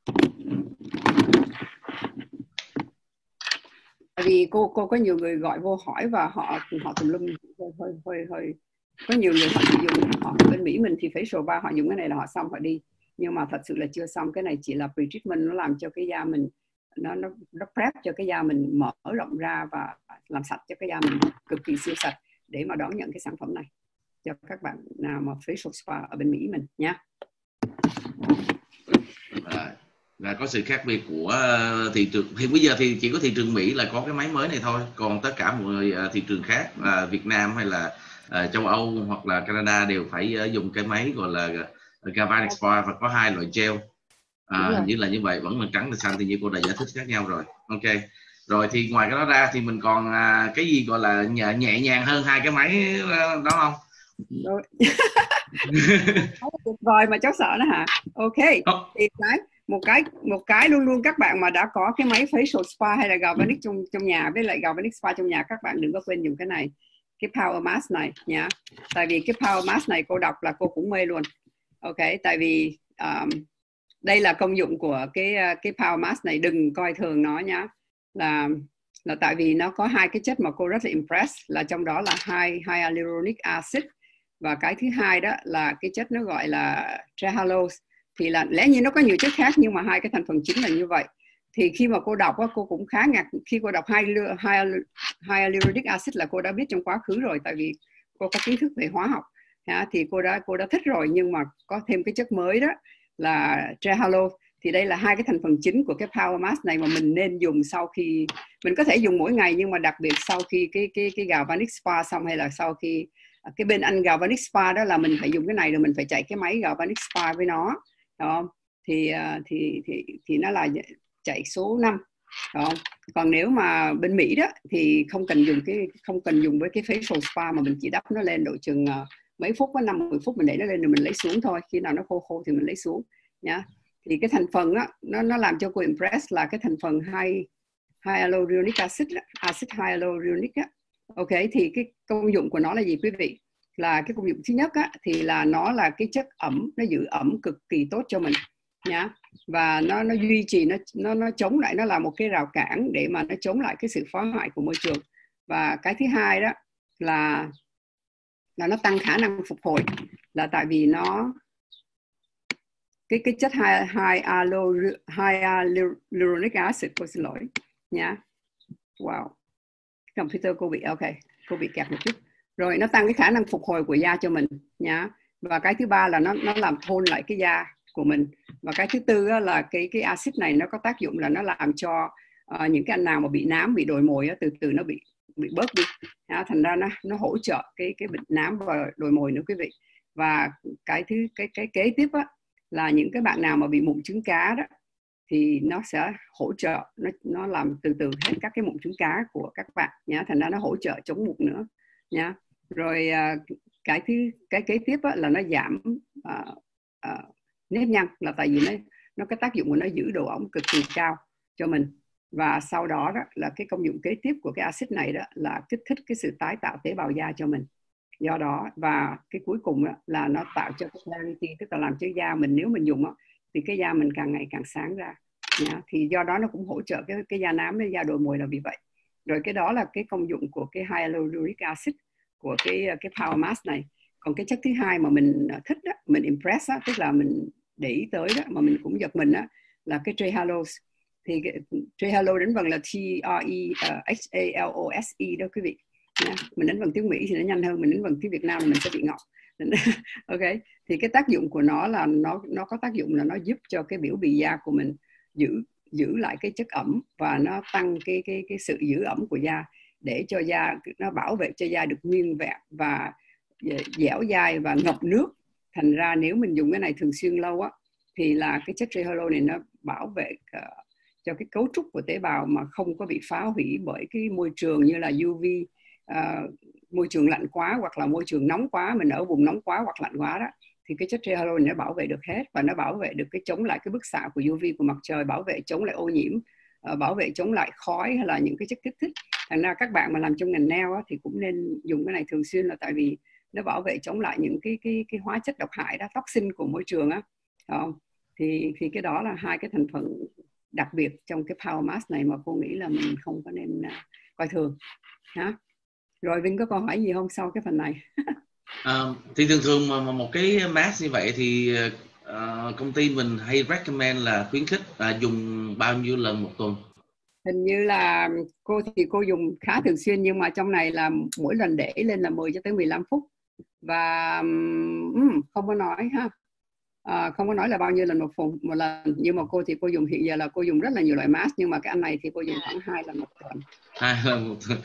Tại vì cô cô có nhiều người gọi vô hỏi và họ họ tùm lum, hơi hơi hơi hơi có nhiều người họ sử dụng, họ bên Mỹ mình thì facial bar họ dùng cái này là họ xong họ đi, nhưng mà thật sự là chưa xong. Cái này chỉ là pre-treatment, nó làm cho cái da mình nó nó nó prep cho cái da mình mở rộng ra và làm sạch cho cái da mình cực kỳ siêu sạch để mà đón nhận cái sản phẩm này cho các bạn nào mà facial spa ở bên Mỹ mình nha. À, là có sự khác biệt của thị trường. Thì bây giờ thì chỉ có thị trường Mỹ là có cái máy mới này thôi, còn tất cả mọi thị trường khác là Việt Nam hay là uh, châu Âu hoặc là Canada đều phải uh, dùng cái máy gọi là galvanic spa và có hai loại gel. À, hình như là như vậy, vẫn là trắng là xanh thì như cô đã giải thích khác nhau rồi. Ok. Rồi thì ngoài cái đó ra thì mình còn uh, cái gì gọi là nhẹ, nhẹ nhàng hơn hai cái máy uh, đó không? Tuyệt vời mà cháu sợ nó hả? Ok. Thì cái một cái một cái luôn luôn các bạn mà đã có cái máy facial spa hay là galvanic trong trong nhà với lại galvanic spa trong nhà, các bạn đừng có quên dùng cái này, cái power mask này nha. Tại vì cái power mask này cô đọc là cô cũng mê luôn. Ok, tại vì um, đây là công dụng của cái cái power mask này, đừng coi thường nó nhá. Là là tại vì nó có hai cái chất mà cô rất là impressed, là trong đó là hai hyaluronic acid, và cái thứ hai đó là cái chất nó gọi là trehalose. Thì là lẽ nhiên nó có nhiều chất khác nhưng mà hai cái thành phần chính là như vậy. Thì khi mà cô đọc cô cũng khá ngạc, khi cô đọc hyaluronic acid là cô đã biết trong quá khứ rồi, tại vì cô có kiến thức về hóa học thì cô đã cô đã thích rồi, nhưng mà có thêm cái chất mới đó là trehalose. Thì đây là hai cái thành phần chính của cái power mask này mà mình nên dùng sau khi, mình có thể dùng mỗi ngày nhưng mà đặc biệt sau khi cái cái cái galvanic spa xong, hay là sau khi cái bên anh galvanic spa đó là mình phải dùng cái này rồi mình phải chạy cái máy galvanic spa với nó, đó. Thì thì thì thì nó là chạy số năm, đó. Còn nếu mà bên Mỹ đó thì không cần dùng cái không cần dùng với cái facial spa, mà mình chỉ đắp nó lên độ chừng mấy phút, có năm mười phút mình để nó lên rồi mình lấy xuống thôi, khi nào nó khô khô thì mình lấy xuống nhá. Thì cái thành phần á, nó nó làm cho cô impress là cái thành phần hai hyaluronic acid, acid hyaluronic á. Ok, thì cái công dụng của nó là gì quý vị? Là cái công dụng thứ nhất á, thì là nó là cái chất ẩm, nó giữ ẩm cực kỳ tốt cho mình nhá, và nó nó duy trì, nó nó nó chống lại, nó là một cái rào cản để mà nó chống lại cái sự phá hoại của môi trường. Và cái thứ hai đó là là nó tăng khả năng phục hồi, là tại vì nó cái cái chất hyaluronic acid, cô xin lỗi nhá. Wow, computer cô bị ok, cô bị kẹt một chút. Rồi nó tăng cái khả năng phục hồi của da cho mình nhá. Và cái thứ ba là nó nó làm thôn lại cái da của mình. Và cái thứ tư là cái cái axit này nó có tác dụng là nó làm cho uh, những cái anh nào mà bị nám, bị đồi mồi từ từ nó bị bị bớt đi. Đó, thành ra nó nó hỗ trợ cái cái bệnh nám và đồi mồi nữa quý vị. Và cái thứ cái cái kế tiếp á, là những cái bạn nào mà bị mụn trứng cá đó thì nó sẽ hỗ trợ, nó nó làm từ từ hết các cái mụn trứng cá của các bạn nhá, thành ra nó hỗ trợ chống mụn nữa. nhá. Rồi uh, cái thứ cái kế tiếp á, là nó giảm uh, uh, nếp nhăn, là tại vì nó nó cái tác dụng của nó giữ độ ẩm cực kỳ cao cho mình. Và sau đó đó là cái công dụng kế tiếp của cái axit này đó là kích thích cái sự tái tạo tế bào da cho mình. Do đó, và cái cuối cùng đó là nó tạo cho cái clarity, tức là làm cho da mình, nếu mình dùng đó, thì cái da mình càng ngày càng sáng ra. Yeah. Thì do đó nó cũng hỗ trợ cái, cái da nám với da đồi mồi là vì vậy. Rồi cái đó là cái công dụng của cái hyaluronic acid, của cái, cái Power Mask này. Còn cái chất thứ hai mà mình thích đó, mình impress đó, tức là mình để ý tới đó, mà mình cũng giật mình đó, là cái trehalose. Thì trehalose đánh vần là T R E H A L O S E đó quý vị. Yeah. Mình đánh vần tiếng Mỹ thì nó nhanh hơn, mình đánh vần tiếng Việt Nam là mình sẽ bị ngọng. Ok, thì cái tác dụng của nó là nó nó có tác dụng là nó giúp cho cái biểu bì da của mình giữ giữ lại cái chất ẩm, và nó tăng cái cái cái sự giữ ẩm của da, để cho da nó bảo vệ cho da được nguyên vẹn và dẻo dai và ngập nước. Thành ra nếu mình dùng cái này thường xuyên lâu á, thì là cái chất trehalose này nó bảo vệ uh, cho cái cấu trúc của tế bào mà không có bị phá hủy bởi cái môi trường như là U V, uh, môi trường lạnh quá hoặc là môi trường nóng quá, mình ở vùng nóng quá hoặc lạnh quá đó, thì cái chất trehalose nó bảo vệ được hết, và nó bảo vệ được cái chống lại cái bức xạ của U V của mặt trời, bảo vệ chống lại ô nhiễm, uh, bảo vệ chống lại khói hay là những cái chất kích thích. Thành ra các bạn mà làm trong ngành nail á, thì cũng nên dùng cái này thường xuyên, là tại vì nó bảo vệ chống lại những cái cái cái hóa chất độc hại đó, toxin của môi trường á. Đó. Thì thì cái đó là hai cái thành phần đặc biệt trong cái Power Mask này mà cô nghĩ là mình không có nên uh, coi thường. Hả? Rồi Vinh có câu hỏi gì không sau cái phần này? À, thì thường thường mà, mà một cái mask như vậy thì uh, công ty mình hay recommend là khuyến khích uh, dùng bao nhiêu lần một tuần? Hình như là cô thì cô dùng khá thường xuyên, nhưng mà trong này là mỗi lần để lên là mười cho tới mười lăm phút, và um, không có nói ha, à, không có nói là bao nhiêu lần một phút một lần. Nhưng mà cô thì cô dùng hiện giờ là cô dùng rất là nhiều loại mask, nhưng mà cái anh này thì cô dùng khoảng hai lần một tuần. Hai lần một tuần.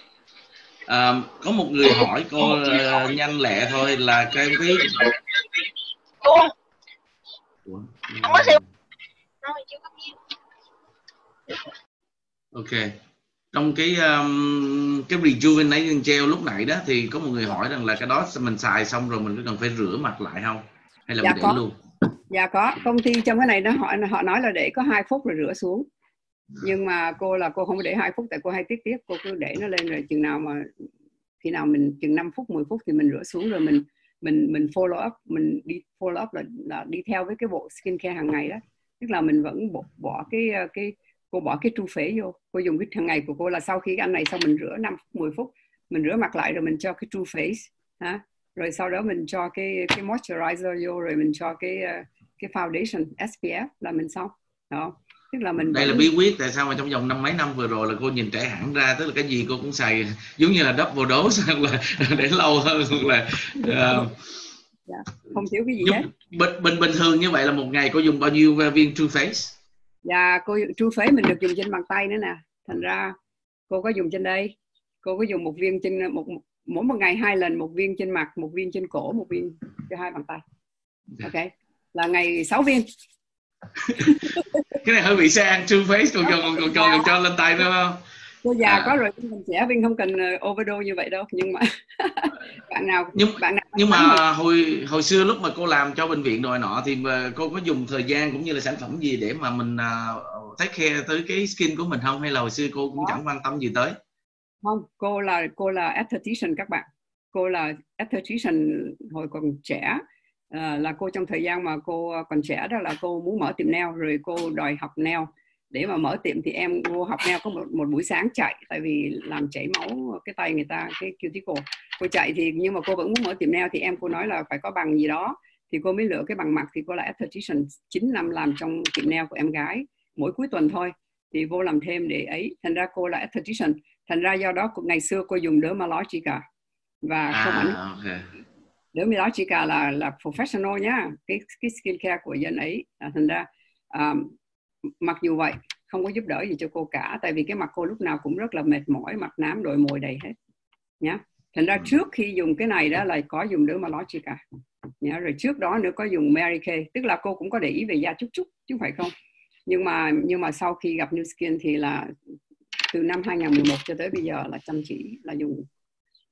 À, có một người hỏi cô uh, nhanh lẹ thôi là cái cái cô không có siêu ok. Trong cái um, cái rejuvenating gel lúc nãy đó thì có một người hỏi rằng là cái đó mình xài xong rồi mình có cần phải rửa mặt lại không, hay là dạ mình để có. luôn? Dạ có, công ty trong cái này nó họ họ nói là để có hai phút rồi rửa xuống, nhưng mà cô là cô không có để hai phút, tại cô hay tiếc tiếc, cô cứ để nó lên rồi chừng nào mà khi nào mình chừng năm phút mười phút thì mình rửa xuống, rồi mình mình mình follow up, mình đi follow up là, là đi theo với cái bộ skincare hàng ngày đó, tức là mình vẫn bỏ, bỏ cái cái cô bỏ cái Too Faced vô. Cô dùng cái hàng ngày của cô là sau khi cái anh này xong mình rửa năm phút mười phút, mình rửa mặt lại rồi mình cho cái Too Faced ha, rồi sau đó mình cho cái cái moisturizer vô, rồi mình cho cái cái foundation S P F là mình xong đó. Tức là mình đây vẫn... là bí quyết tại sao mà trong vòng năm mấy năm vừa rồi là cô nhìn trẻ hẳn ra, tức là cái gì cô cũng xài giống như là double dose hoặc là để lâu hơn, hoặc là uh, dạ, không thiếu cái gì giúp, hết. Bình, bình bình thường như vậy là một ngày cô dùng bao nhiêu viên Too Faced? Dạ, cô Too Faced mình được dùng trên bàn tay nữa nè, thành ra cô có dùng trên đây, cô có dùng một viên trên một, một mỗi một ngày hai lần, một viên trên mặt, một viên trên cổ, một viên cho hai bàn tay. Ok, là ngày sáu viên. Cái này hơi bị sang. Too Faced còn cho còn, còn, còn, còn cho lên tay nữa không? Cô già à. Có rồi, mình trẻ Vinh không cần overdose như vậy đâu, nhưng mà bạn nào nhưng bạn nào nhưng mà rồi. hồi hồi xưa lúc mà cô làm cho bệnh viện rồi nọ thì cô có dùng thời gian cũng như là sản phẩm gì để mà mình uh, take care tới cái skin của mình không, hay là hồi xưa cô cũng đó. Chẳng quan tâm gì tới? Không, cô là cô là esthetician các bạn, cô là esthetician hồi còn trẻ. À, là cô trong thời gian mà cô còn trẻ đó là cô muốn mở tiệm nail, rồi cô đòi học nail. Để mà mở tiệm thì em vô học nail có một, một buổi sáng chạy, tại vì làm chảy máu cái tay người ta, cái cuticle. Cô chạy thì nhưng mà cô vẫn muốn mở tiệm nail, thì em cô nói là phải có bằng gì đó, thì cô mới lựa cái bằng mặt. Thì cô là esthetician chín năm làm trong tiệm nail của em gái, mỗi cuối tuần thôi thì vô làm thêm để ấy. Thành ra cô là esthetician, thành ra do đó ngày xưa cô dùng Dermalogica và à, không ảnh okay. Dermalogica là là professional nhá, cái cái skincare của dân ấy. À, thành ra um, mặc dù vậy không có giúp đỡ gì cho cô cả, tại vì cái mặt cô lúc nào cũng rất là mệt mỏi, mặt nám đồi mồi đầy hết nhá. Thành ra trước khi dùng cái này đó là có dùng Dermalogica nhá, rồi trước đó nữa có dùng Mary Kay, tức là cô cũng có để ý về da chút chút chứ không phải không. Nhưng mà nhưng mà sau khi gặp New Skin thì là từ năm hai không một một cho tới bây giờ là chăm chỉ là dùng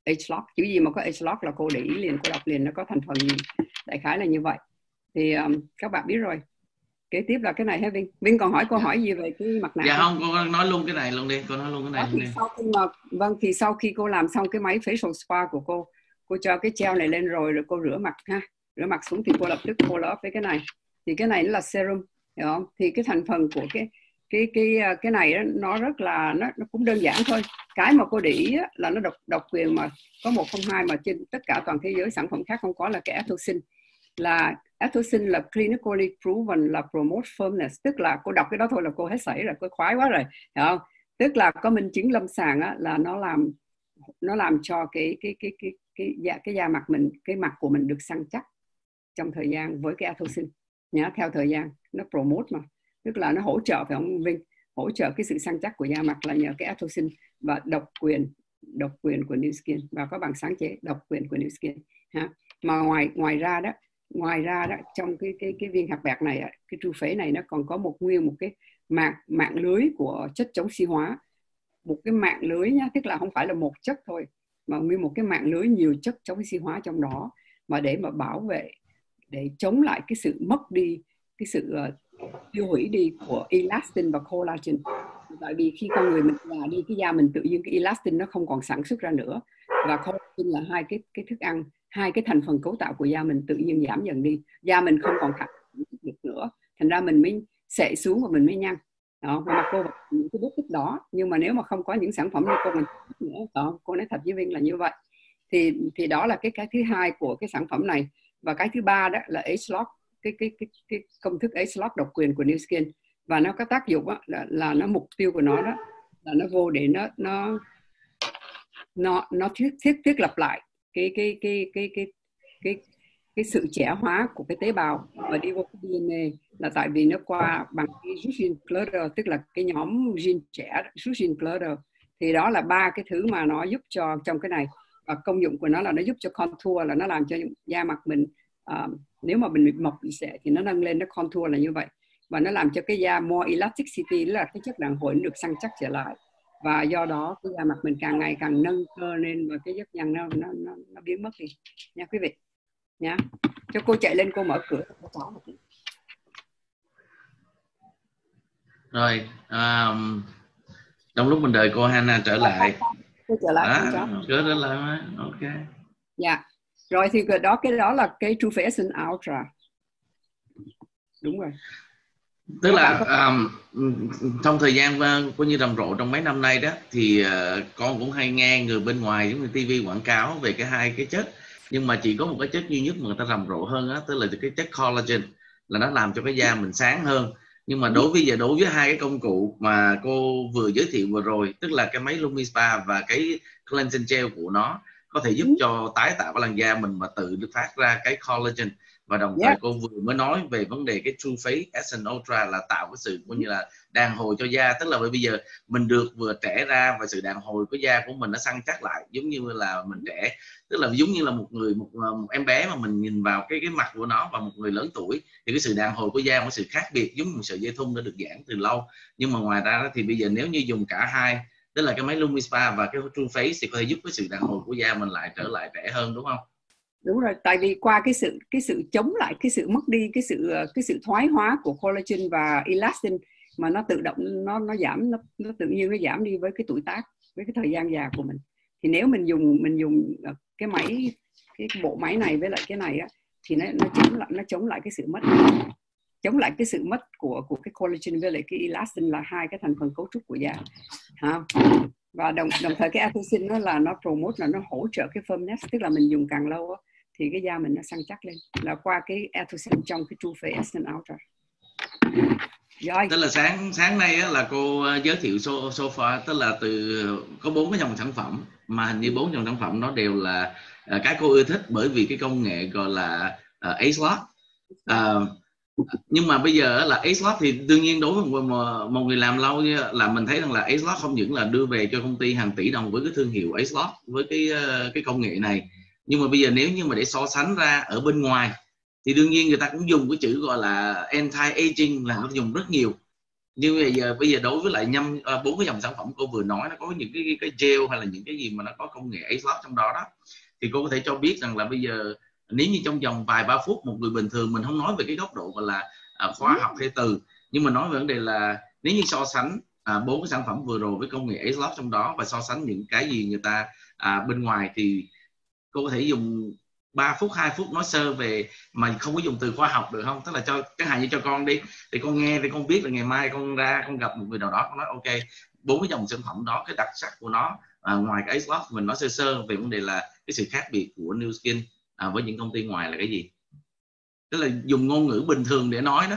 age lock. Chữ gì mà có age lock là cô để ý liền, cô đọc liền nó có thành phần gì. Đại khái là như vậy. Thì um, các bạn biết rồi. Kế tiếp là cái này hả Vinh? Vinh còn hỏi câu hỏi gì về cái mặt nạ? Dạ không, con nói luôn cái này luôn đi, con nói luôn cái này. Đó, thì sau khi mà vâng thì sau khi cô làm xong cái máy facial spa của cô, cô cho cái gel này lên rồi rồi cô rửa mặt ha, rửa mặt xuống thì cô lập tức follow up với cái này. Thì cái này nó là serum, hiểu không? Thì cái thành phần của cái cái cái cái này đó, nó rất là nó, nó cũng đơn giản thôi. Cái mà cô để ý á, là nó độc độc quyền mà có một không hai mà trên tất cả toàn thế giới sản phẩm khác không có là cái Ethocin. Là Ethocin là clinically proven là promote firmness, tức là cô đọc cái đó thôi là cô hết sảy rồi, cô khoái quá rồi, hiểu không? Tức là có minh chứng lâm sàng á, là nó làm nó làm cho cái cái cái cái cái da cái da mặt mình, cái mặt của mình được săn chắc trong thời gian với cái Ethocin nhá, theo thời gian nó promote mà, tức là nó hỗ trợ, phải không Vinh? Hỗ trợ cái sự săn chắc của da mặt là nhờ cái Ethocin và độc quyền độc quyền của New Skin, và có bằng sáng chế độc quyền của New Skin ha. Mà ngoài ngoài ra đó ngoài ra đó trong cái cái cái viên hạt bạc này, cái tru phế này nó còn có một nguyên một cái mạng mạng lưới của chất chống oxy hóa, một cái mạng lưới nhá, tức là không phải là một chất thôi mà nguyên một cái mạng lưới nhiều chất chống oxy hóa trong đó, mà để mà bảo vệ, để chống lại cái sự mất đi, cái sự uh, tiêu hủy đi của elastin và collagen. Tại vì khi con người mình già đi, cái da mình tự nhiên cái elastin nó không còn sản xuất ra nữa, và collagen là hai cái cái thức ăn, hai cái thành phần cấu tạo của da mình tự nhiên giảm dần đi, da mình không còn khả năng được nữa, thành ra mình mới sệ xuống và mình mới nhăn đó. Mà cô những cái bút tích đó, nhưng mà nếu mà không có những sản phẩm như cô mình nữa đó, cô nói thật với Vinh là như vậy. Thì thì đó là cái cái thứ hai của cái sản phẩm này. Và cái thứ ba đó là Age Lock, cái cái cái cái công thức Age Lock độc quyền của New Skin, và nó có tác dụng đó, là, là nó mục tiêu của nó đó là nó vô để nó nó nó nó thiết thiết thiết lập lại cái cái cái cái cái cái cái sự trẻ hóa của cái tế bào và đi vô cái đê en a, là tại vì nó qua bằng cái rút gene clutter, tức là cái nhóm gene trẻ rút gene clutter. Thì đó là ba cái thứ mà nó giúp cho trong cái này, và công dụng của nó là nó giúp cho contour, là nó làm cho da mặt mình uh, nếu mà mình bị mọc bị sệ thì nó nâng lên, nó contour là như vậy, và nó làm cho cái da more elasticity, là cái chất đàn hồi nó được săn chắc trở lại, và do đó cái da mặt mình càng ngày càng nâng cơ lên, và cái vết nhăn nó nó nó, nó biến mất đi nha quý vị nha. Cho cô chạy lên, cô mở cửa. Rồi um, trong lúc mình đợi cô Hannah trở lại, cô trở lại à, trở lại ok. Dạ rồi, thì cái đó cái đó là cái True Fashion Ultra, đúng rồi. Tức là um, trong thời gian uh, coi như rầm rộ trong mấy năm nay đó, thì uh, con cũng hay nghe người bên ngoài giống như ti vi quảng cáo về cái hai cái chất, nhưng mà chỉ có một cái chất duy nhất mà người ta rầm rộ hơn đó, tức là cái chất collagen, là nó làm cho cái da mình sáng hơn. Nhưng mà đối với giờ đối với hai cái công cụ mà cô vừa giới thiệu vừa rồi, tức là cái máy LumiSpa và cái cleansing gel của nó, có thể giúp cho tái tạo cái làn da mình mà tự được phát ra cái collagen. Và đồng thời yeah. cô vừa mới nói về vấn đề cái True Face Essence Ultra là tạo cái sự coi như là đàn hồi cho da, tức là bởi bây giờ mình được vừa trẻ ra và sự đàn hồi của da của mình nó săn chắc lại, giống như là mình trẻ, tức là giống như là một người một, một em bé mà mình nhìn vào cái cái mặt của nó và một người lớn tuổi, thì cái sự đàn hồi của da có sự khác biệt, giống như một sợi dây thun đã được giãn từ lâu. Nhưng mà ngoài ra thì bây giờ nếu như dùng cả hai, tức là cái máy LumiSpa và cái True Face, thì có thể giúp cái sự đàn hồi của da mình lại trở lại trẻ hơn, đúng không? Đúng rồi, tại vì qua cái sự cái sự chống lại cái sự mất đi cái sự cái sự thoái hóa của collagen và elastin, mà nó tự động nó nó giảm, nó, nó tự nhiên nó giảm đi với cái tuổi tác, với cái thời gian già của mình. Thì nếu mình dùng mình dùng cái máy cái bộ máy này với lại cái này á, thì nó nó chống lại nó chống lại cái sự mất chống lại cái sự mất của của cái collagen với lại cái elastin, là hai cái thành phần cấu trúc của da. Ha. Và đồng đồng thời cái Ethocin nó là nó promote, là nó hỗ trợ cái firmness, tức là mình dùng càng lâu á, thì cái da mình nó săn chắc lên, là qua cái Ethocin trong cái True Face Essence Ultra. Rồi. Tức là sáng sáng nay á, là cô giới thiệu so, so far, tức là từ có bốn cái dòng sản phẩm, mà hình như bốn dòng sản phẩm nó đều là uh, cái cô ưa thích, bởi vì cái công nghệ gọi là uh, Age Lock. Uh, nhưng mà bây giờ là Age Lock thì đương nhiên đối với một, một người làm lâu là mình thấy rằng là Age Lock không những là đưa về cho công ty hàng tỷ đồng với cái thương hiệu Age Lock, với cái cái công nghệ này, nhưng mà bây giờ nếu như mà để so sánh ra ở bên ngoài thì đương nhiên người ta cũng dùng cái chữ gọi là anti-aging, là nó dùng rất nhiều. như bây giờ bây giờ đối với lại nhâm bốn uh, cái dòng sản phẩm cô vừa nói, nó có những cái cái gel hay là những cái gì mà nó có công nghệ ageLOC trong đó đó, thì cô có thể cho biết rằng là bây giờ nếu như trong vòng vài ba phút một người bình thường, mình không nói về cái góc độ gọi là uh, khoa học hay từ, nhưng mà nói về vấn đề là nếu như so sánh bốn uh, cái sản phẩm vừa rồi với công nghệ ageLOC trong đó và so sánh những cái gì người ta uh, bên ngoài, thì cô có thể dùng ba phút hai phút nói sơ về mà không có dùng từ khoa học được không? Tức là cho chẳng hạn như cho con đi, thì con nghe thì con biết là ngày mai con ra con gặp một người nào đó, con nói ok bốn cái dòng sản phẩm đó, cái đặc sắc của nó à, ngoài cái ageLOC mình nói sơ sơ về vấn đề là cái sự khác biệt của Nu Skin à, với những công ty ngoài là cái gì, tức là dùng ngôn ngữ bình thường để nói đó.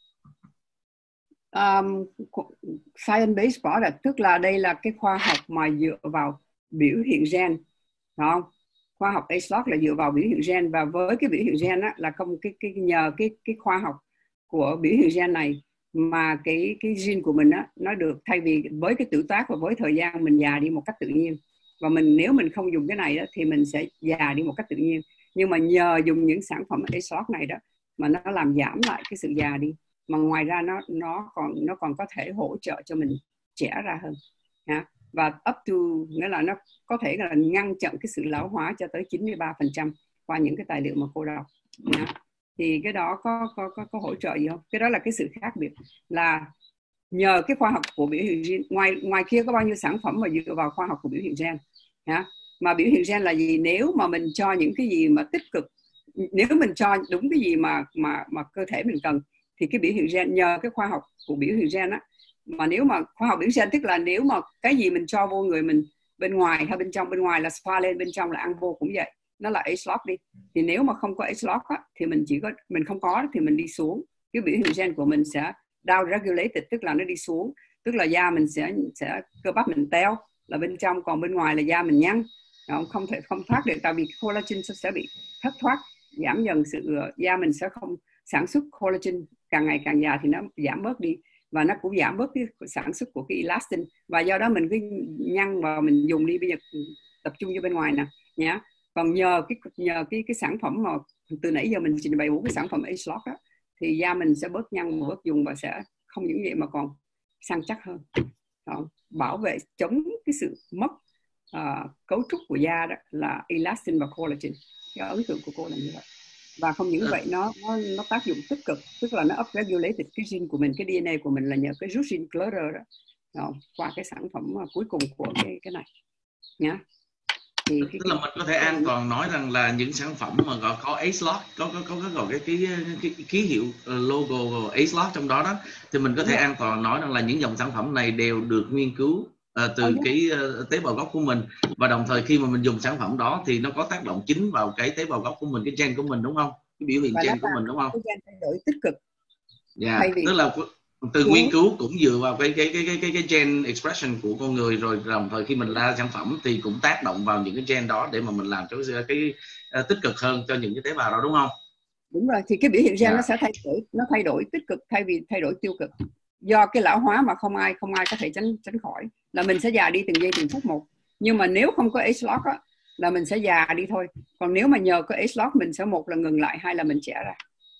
Um, science based product tức là đây là cái khoa học mà dựa vào biểu hiện gen, đúng không? Khoa học ageLOC là dựa vào biểu hiện gen, và với cái biểu hiện gen á, là không cái cái nhờ cái cái khoa học của biểu hiện gen này mà cái cái gene của mình á, nó được, thay vì với cái tuổi tác và với thời gian mình già đi một cách tự nhiên, và mình nếu mình không dùng cái này đó thì mình sẽ già đi một cách tự nhiên, nhưng mà nhờ dùng những sản phẩm ageLOC này đó mà nó làm giảm lại cái sự già đi, mà ngoài ra nó nó còn nó còn có thể hỗ trợ cho mình trẻ ra hơn ha. Và up to, nghĩa là nó có thể là ngăn chặn cái sự lão hóa cho tới chín mươi ba phần trăm qua những cái tài liệu mà cô đọc nha. Thì cái đó có, có có có hỗ trợ gì không? Cái đó là cái sự khác biệt, là nhờ cái khoa học của biểu hiện gen. Ngoài ngoài kia có bao nhiêu sản phẩm mà dựa vào khoa học của biểu hiện gen ha? Mà biểu hiện gen là gì? Nếu mà mình cho những cái gì mà tích cực, nếu mình cho đúng cái gì mà mà mà cơ thể mình cần, thì cái biểu hiện gen, nhờ cái khoa học của biểu hiện gen á, mà nếu mà khoa học biểu hiện tức là nếu mà cái gì mình cho vô người mình, bên ngoài hay bên trong, bên ngoài là spa lên, bên trong là ăn vô cũng vậy, nó là ageLOC đi, thì nếu mà không có ageLOC á, thì mình chỉ có mình không có thì mình đi xuống, cái biểu hiện gen của mình sẽ down regulated, tức là nó đi xuống, tức là da mình sẽ sẽ cơ bắp mình teo là bên trong, còn bên ngoài là da mình nhăn, không thể không thoát được, tại vì collagen sẽ bị thất thoát, giảm dần, sự da mình sẽ không sản xuất collagen, càng ngày càng già thì nó giảm bớt đi, và nó cũng giảm bớt cái sản xuất của cái elastin, và do đó mình cứ nhăn vào mình dùng đi. Bây giờ tập trung vô bên ngoài nè nhá. Còn nhờ cái nhờ cái cái sản phẩm mà từ nãy giờ mình trình bày bốn cái sản phẩm ageLOC á, thì da mình sẽ bớt nhăn, bớt dùng, và sẽ không những vậy mà còn săn chắc hơn. Đó. Bảo vệ chống cái sự mất uh, cấu trúc của da, đó là elastin và collagen. Cái ấn tượng của cô là như vậy. Và không những vậy, nó nó nó tác dụng tích cực, tức là nó upregulated cái gene của mình, cái đê en a của mình là nhờ cái root gene clutter đó, đó qua cái sản phẩm cuối cùng của cái cái này nhá. Thì cái, tức là mình có thể an toàn nói rằng là những sản phẩm mà gọi có ageLOC, có có có có cái cái, cái, cái ký hiệu logo ageLOC trong đó đó, thì mình có thể an toàn nói rằng là những dòng sản phẩm này đều được nghiên cứu uh, từ oh, cái uh, tế bào gốc của mình, và đồng thời khi mà mình dùng sản phẩm đó thì nó có tác động chính vào cái tế bào gốc của mình, cái gen của mình, đúng không? Cái biểu hiện gen của mình, đúng không? Cái gen thay đổi tích cực. Dạ, yeah. Tức là từ nghiên cứu cũng dựa vào cái cái cái cái cái gen expression của con người, rồi đồng thời khi mình ra sản phẩm thì cũng tác động vào những cái gen đó để mà mình làm cho cái, cái uh, tích cực hơn cho những cái tế bào đó, đúng không? Đúng rồi, thì cái biểu hiện gen yeah. nó sẽ thay đổi, nó thay đổi tích cực thay vì thay đổi tiêu cực, do cái lão hóa mà không ai không ai có thể tránh tránh khỏi, là mình sẽ già đi từng giây từng phút một. Nhưng mà nếu không có ageLOC á, là mình sẽ già đi thôi. Còn nếu mà nhờ có ageLOC, mình sẽ một là ngừng lại, hai là mình trẻ ra.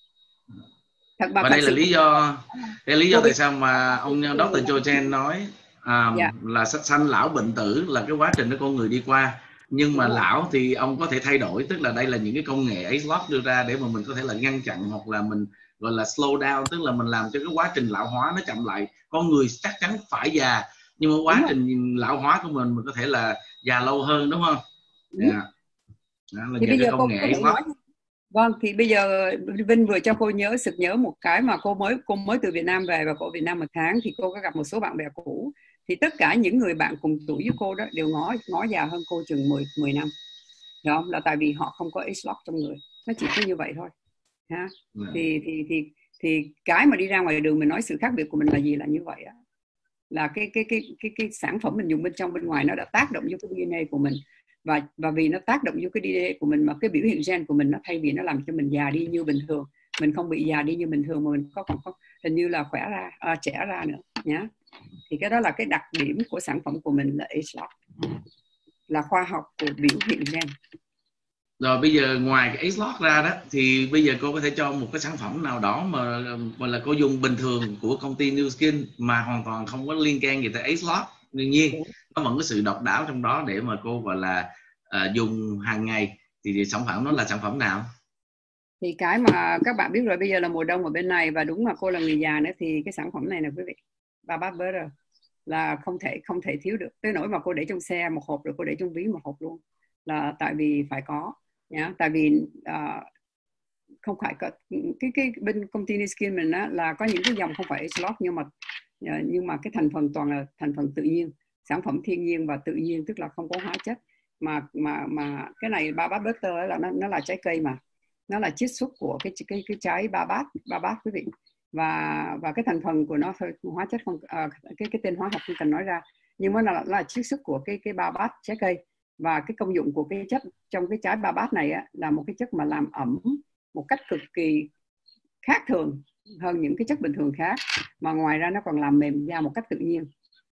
Thật và đây là lý do đây là lý do tại sao mà ông doctor Joe Chen nói um, yeah. là sanh lão bệnh tử là cái quá trình của con người đi qua, nhưng mà lão thì ông có thể thay đổi, tức là đây là những cái công nghệ ageLOC đưa ra để mà mình có thể là ngăn chặn, hoặc là mình gọi là slow down, tức là mình làm cho cái quá trình lão hóa nó chậm lại. Con người chắc chắn phải già, nhưng mà quá trình lão hóa của mình mình có thể là già lâu hơn, đúng không? Yeah. Đó là thì những bây cái giờ công nghệ ageLOC. Vâng, thì bây giờ Vinh vừa cho cô nhớ sực nhớ một cái mà cô mới cô mới từ Việt Nam về, và cô ở Việt Nam một tháng, thì cô có gặp một số bạn bè cũ, thì tất cả những người bạn cùng tuổi với cô đó đều ngó ngó già hơn cô chừng mười năm, đúng không? Là tại vì họ không có ageLOC trong người, nó chỉ có như vậy thôi ha. Yeah. thì thì thì thì cái mà đi ra ngoài đường mình nói sự khác biệt của mình là gì, là như vậy á, là cái cái cái cái cái sản phẩm mình dùng bên trong bên ngoài nó đã tác động vô cái đê en a của mình, và và vì nó tác động vô cái đê en a của mình, mà cái biểu hiện gen của mình nó thay vì nó làm cho mình già đi như bình thường, mình không bị già đi như bình thường mà mình có còn có hình như là khỏe ra, à, trẻ ra nữa nhá. Thì cái đó là cái đặc điểm của sản phẩm của mình là ageLOC, là khoa học của biểu hiện gen. Rồi bây giờ ngoài cái A-Slot ra đó thì bây giờ cô có thể cho một cái sản phẩm nào đó mà mà là cô dùng bình thường của công ty Nu Skin mà hoàn toàn không có liên can gì tới A-Slot. Tuy nhiên nó vẫn có sự độc đáo trong đó để mà cô gọi là uh, dùng hàng ngày, thì, thì sản phẩm đó là sản phẩm nào? Thì cái mà các bạn biết rồi, bây giờ là mùa đông ở bên này và đúng là cô là người già nữa, thì cái sản phẩm này nè quý vị, Babat Butter là không thể không thể thiếu được. Tới nỗi mà cô để trong xe một hộp, rồi cô để trong ví một hộp luôn, là tại vì phải có nhá. Tại vì uh, không phải có cái cái bên công ty Nu Skin mình á, là có những cái dòng không phải A-Slot, nhưng mà nhưng mà cái thành phần toàn là thành phần tự nhiên, sản phẩm thiên nhiên và tự nhiên, tức là không có hóa chất. Mà mà mà cái này Babat Butter là nó nó là trái cây, mà nó là chiết xuất của cái cái cái trái Babat Babat quý vị. Và và cái thành phần của nó thôi, hóa chất không, à, cái cái tên hóa học không cần nói ra, nhưng mà nó là, nó là chiết xuất của cái cái Babat trái cây. Và cái công dụng của cái chất trong cái trái Babat này á, là một cái chất mà làm ẩm một cách cực kỳ khác thường hơn những cái chất bình thường khác, mà ngoài ra nó còn làm mềm da một cách tự nhiên,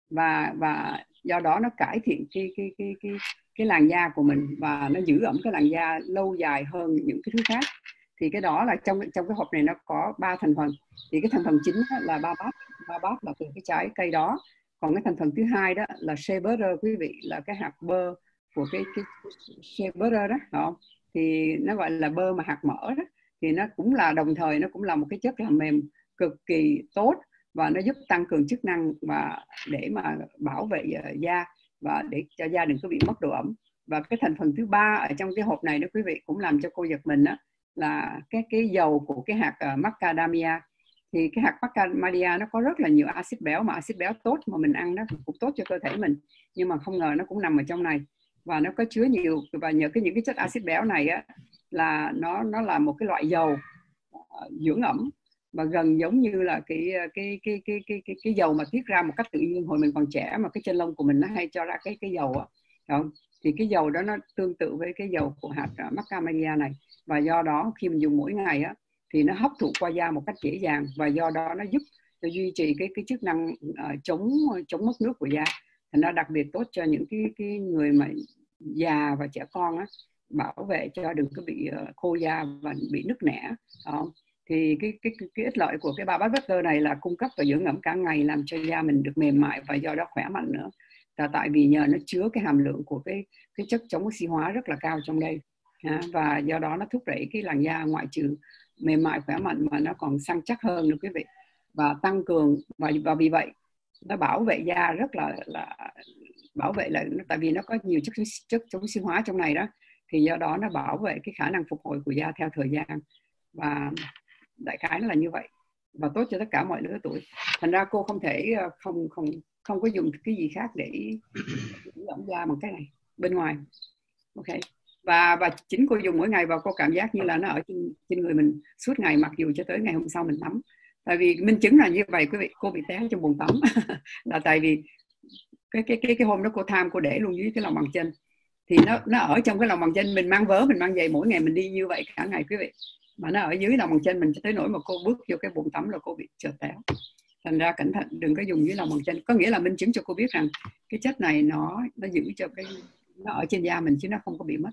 và và do đó nó cải thiện cái cái cái cái cái làn da của mình, và nó giữ ẩm cái làn da lâu dài hơn những cái thứ khác. Thì cái đó là trong trong cái hộp này nó có ba thành phần. Thì cái thành phần chính là Babat, Babat là từ cái trái cây đó. Còn cái thành phần thứ hai đó là shea butter quý vị, là cái hạt bơ của cái cái shea butter đó, không? Thì nó gọi là bơ mà hạt mỡ đó. Thì nó cũng là đồng thời nó cũng là một cái chất làm mềm cực kỳ tốt, và nó giúp tăng cường chức năng và để mà bảo vệ da, và để cho da đừng có bị mất độ ẩm. Và cái thành phần thứ ba ở trong cái hộp này đó quý vị, cũng làm cho cô giật mình đó, là cái cái dầu của cái hạt uh, macadamia. Thì cái hạt macadamia nó có rất là nhiều axit béo, mà axit béo tốt mà mình ăn nó cũng tốt cho cơ thể mình, nhưng mà không ngờ nó cũng nằm ở trong này, và nó có chứa nhiều. Và nhờ cái những cái chất axit béo này á, là nó nó là một cái loại dầu uh, dưỡng ẩm, và gần giống như là cái cái cái cái cái cái cái dầu mà tiết ra một cách tự nhiên hồi mình còn trẻ, mà cái chân lông của mình nó hay cho ra cái cái dầu á, không? Thì cái dầu đó nó tương tự với cái dầu của hạt uh, macadamia này, và do đó khi mình dùng mỗi ngày á, thì nó hấp thụ qua da một cách dễ dàng, và do đó nó giúp cho duy trì cái cái chức năng uh, chống chống mất nước của da. Thành ra đặc biệt tốt cho những cái cái người mà già và trẻ con á, bảo vệ cho đừng có bị uh, khô da và bị nứt nẻ. Đó. Thì cái, cái cái ích lợi của cái Babat Butter này là cung cấp và dưỡng ẩm cả ngày, làm cho da mình được mềm mại và do đó khỏe mạnh nữa. Là tại vì nhờ nó chứa cái hàm lượng của cái cái chất chống oxy hóa rất là cao trong đây. À, và do đó nó thúc đẩy cái làn da ngoại trừ mềm mại khỏe mạnh mà nó còn săn chắc hơn nữa quý vị, và tăng cường, và và vì vậy nó bảo vệ da rất là là bảo vệ lại, tại vì nó có nhiều chất chất chống oxy hóa trong này đó, thì do đó nó bảo vệ cái khả năng phục hồi của da theo thời gian. Và đại khái nó là như vậy, và tốt cho tất cả mọi lứa tuổi. Thành ra cô không thể không không không có dùng cái gì khác để dưỡng da bằng cái này bên ngoài. Ok. Và và chính cô dùng mỗi ngày, và cô cảm giác như là nó ở trên, trên người mình suốt ngày, mặc dù cho tới ngày hôm sau mình tắm. Tại vì minh chứng là như vậy quý vị, cô bị té trong bồn tắm là tại vì cái cái cái cái hôm đó cô tham, cô để luôn dưới cái lòng bàn chân, thì nó nó ở trong cái lòng bàn chân. Mình mang vớ, mình mang giày mỗi ngày, mình đi như vậy cả ngày quý vị, mà nó ở dưới lòng bàn chân mình, cho tới nỗi mà cô bước vô cái bồn tắm là cô bị trượt té. Thành ra cẩn thận, đừng có dùng dưới lòng bàn chân. Có nghĩa là minh chứng cho cô biết rằng cái chất này nó nó giữ cho cái nó ở trên da mình, chứ nó không có bị mất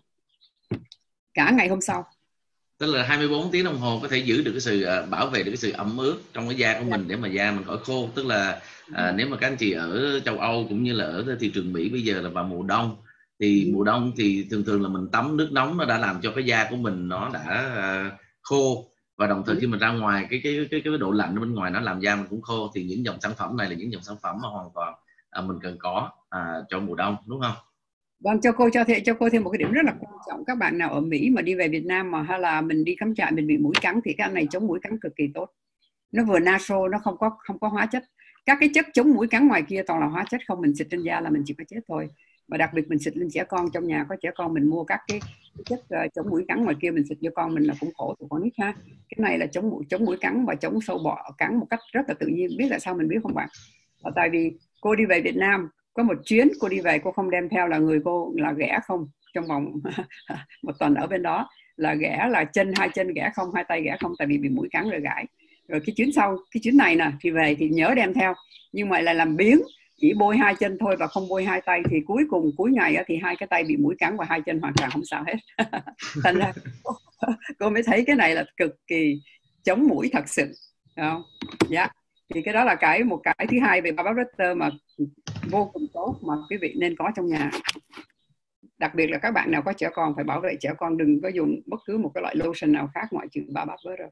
cả ngày hôm sau. Tức là hai mươi bốn tiếng đồng hồ có thể giữ được cái sự uh, bảo vệ được cái sự ẩm ướt trong cái da của mình, để mà da mình khỏi khô. Tức là uh, nếu mà các anh chị ở châu Âu cũng như là ở thị trường Mỹ bây giờ là vào mùa đông, thì ừ. mùa đông thì thường thường là mình tắm nước nóng, nó đã làm cho cái da của mình nó đã uh, khô, và đồng thời ừ. khi mình ra ngoài cái cái cái cái độ lạnh ở bên ngoài nó làm da mình cũng khô. Thì những dòng sản phẩm này là những dòng sản phẩm mà hoàn toàn uh, mình cần có uh, cho mùa đông, đúng không? Vâng, cho cô cho thêm cho cô thêm một cái điểm rất là quan trọng. Các bạn nào ở Mỹ mà đi về Việt Nam mà hay là mình đi cắm trại mình bị muỗi cắn, thì cái ăn này chống muỗi cắn cực kỳ tốt. Nó vừa natural, nó không có không có hóa chất. Các cái chất chống muỗi cắn ngoài kia toàn là hóa chất không, mình xịt trên da là mình chỉ có chết thôi. Và đặc biệt mình xịt lên trẻ con, trong nhà có trẻ con mình mua các cái, cái chất uh, chống muỗi cắn ngoài kia mình xịt cho con mình là cũng khổ tụi con nít ha. Cái này là chống muỗi chống muỗi cắn và chống sâu bọ cắn một cách rất là tự nhiên. Biết tại sao mình biết không bạn? Là tại vì cô đi về Việt Nam, có một chuyến cô đi về cô không đem theo là người cô là ghẻ không, trong vòng một tuần ở bên đó là ghẻ, là chân hai chân ghẻ không, hai tay ghẻ không, tại vì bị muỗi cắn rồi gãi. Rồi cái chuyến sau, cái chuyến này nè thì về thì nhớ đem theo, nhưng mà lại làm biếng, chỉ bôi hai chân thôi và không bôi hai tay, thì cuối cùng cuối ngày thì hai cái tay bị muỗi cắn và hai chân hoàn toàn không sao hết. Thành ra cô mới thấy cái này là cực kỳ chống muỗi thật sự, không? Dạ. Thì cái đó là cái một cái thứ hai về Barbara Butter mà vô cùng tốt mà quý vị nên có trong nhà. Đặc biệt là các bạn nào có trẻ con phải bảo vệ trẻ con, đừng có dùng bất cứ một cái loại lotion nào khác ngoại trừ Barbara Butter.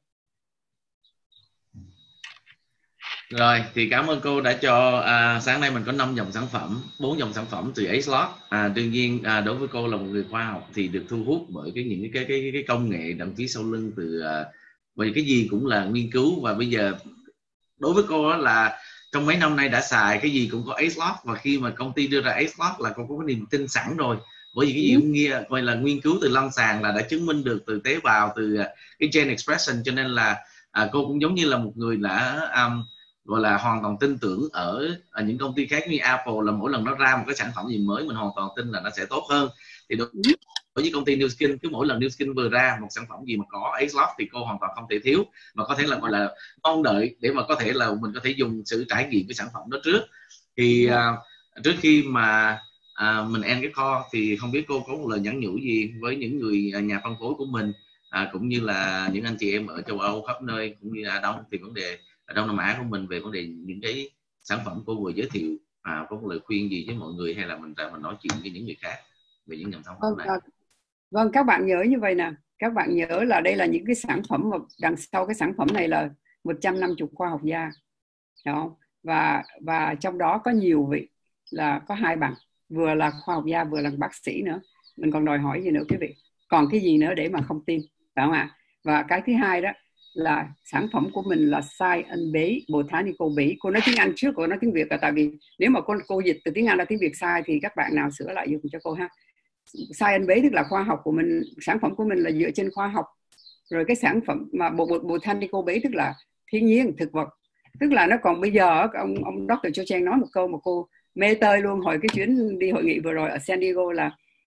Rồi thì cảm ơn cô đã cho à, sáng nay mình có năm dòng sản phẩm, bốn dòng sản phẩm từ Acelot. À, đương nhiên à, đối với cô là một người khoa học thì được thu hút bởi cái những cái cái cái công nghệ đằng phía sau lưng, từ à, bởi cái gì cũng là nghiên cứu. Và bây giờ đối với cô là trong mấy năm nay đã xài cái gì cũng có Acelot, và khi mà công ty đưa ra Acelot là cô có cái niềm tin sẵn rồi, bởi vì cái gì cũng nghe gọi là nghiên cứu từ lâm sàng là đã chứng minh được từ tế bào, từ cái gene expression, cho nên là à, cô cũng giống như là một người đã um, gọi là hoàn toàn tin tưởng ở, ở những công ty khác như Apple, là mỗi lần nó ra một cái sản phẩm gì mới mình hoàn toàn tin là nó sẽ tốt hơn. Thì đối với công ty New Skin, cứ mỗi lần New Skin vừa ra một sản phẩm gì mà có Acelot thì cô hoàn toàn không thể thiếu, mà có thể là gọi là mong đợi để mà có thể là mình có thể dùng sự trải nghiệm cái sản phẩm đó trước. Thì à, trước khi mà à, mình end cái call thì không biết cô có một lời nhắn nhủ gì với những người nhà phân phối của mình, à, cũng như là những anh chị em ở châu Âu khắp nơi cũng như là Đông, thì vấn đề ở Đông Nam Á của mình về vấn đề những cái sản phẩm cô vừa giới thiệu, à, có một lời khuyên gì với mọi người, hay là mình ra mình nói chuyện với những người khác về những dòng sản phẩm này? Vâng, các bạn nhớ như vậy nè, các bạn nhớ là đây là những cái sản phẩm mà đằng sau cái sản phẩm này là một trăm năm mươi khoa học gia, đúng không? Và và trong đó có nhiều vị là có hai bằng, vừa là khoa học gia vừa là bác sĩ nữa. Mình còn đòi hỏi gì nữa quý vị? Còn cái gì nữa để mà không tin, phải không ạ? Và cái thứ hai đó là sản phẩm của mình là science-based, botanical based. Cô nói tiếng Anh trước, cô nói tiếng Việt là tại vì nếu mà cô, cô dịch từ tiếng Anh ra tiếng Việt sai thì các bạn nào sửa lại dùng cho cô ha. Science-based tức là khoa học của mình, sản phẩm của mình là dựa trên khoa học. Rồi cái sản phẩm mà botanical based tức là thiên nhiên, thực vật. Tức là nó còn bây giờ ông ông Doctor Cho Chang nói một câu mà cô mê tơi luôn hồi cái chuyến đi hội nghị vừa rồi ở San Diego là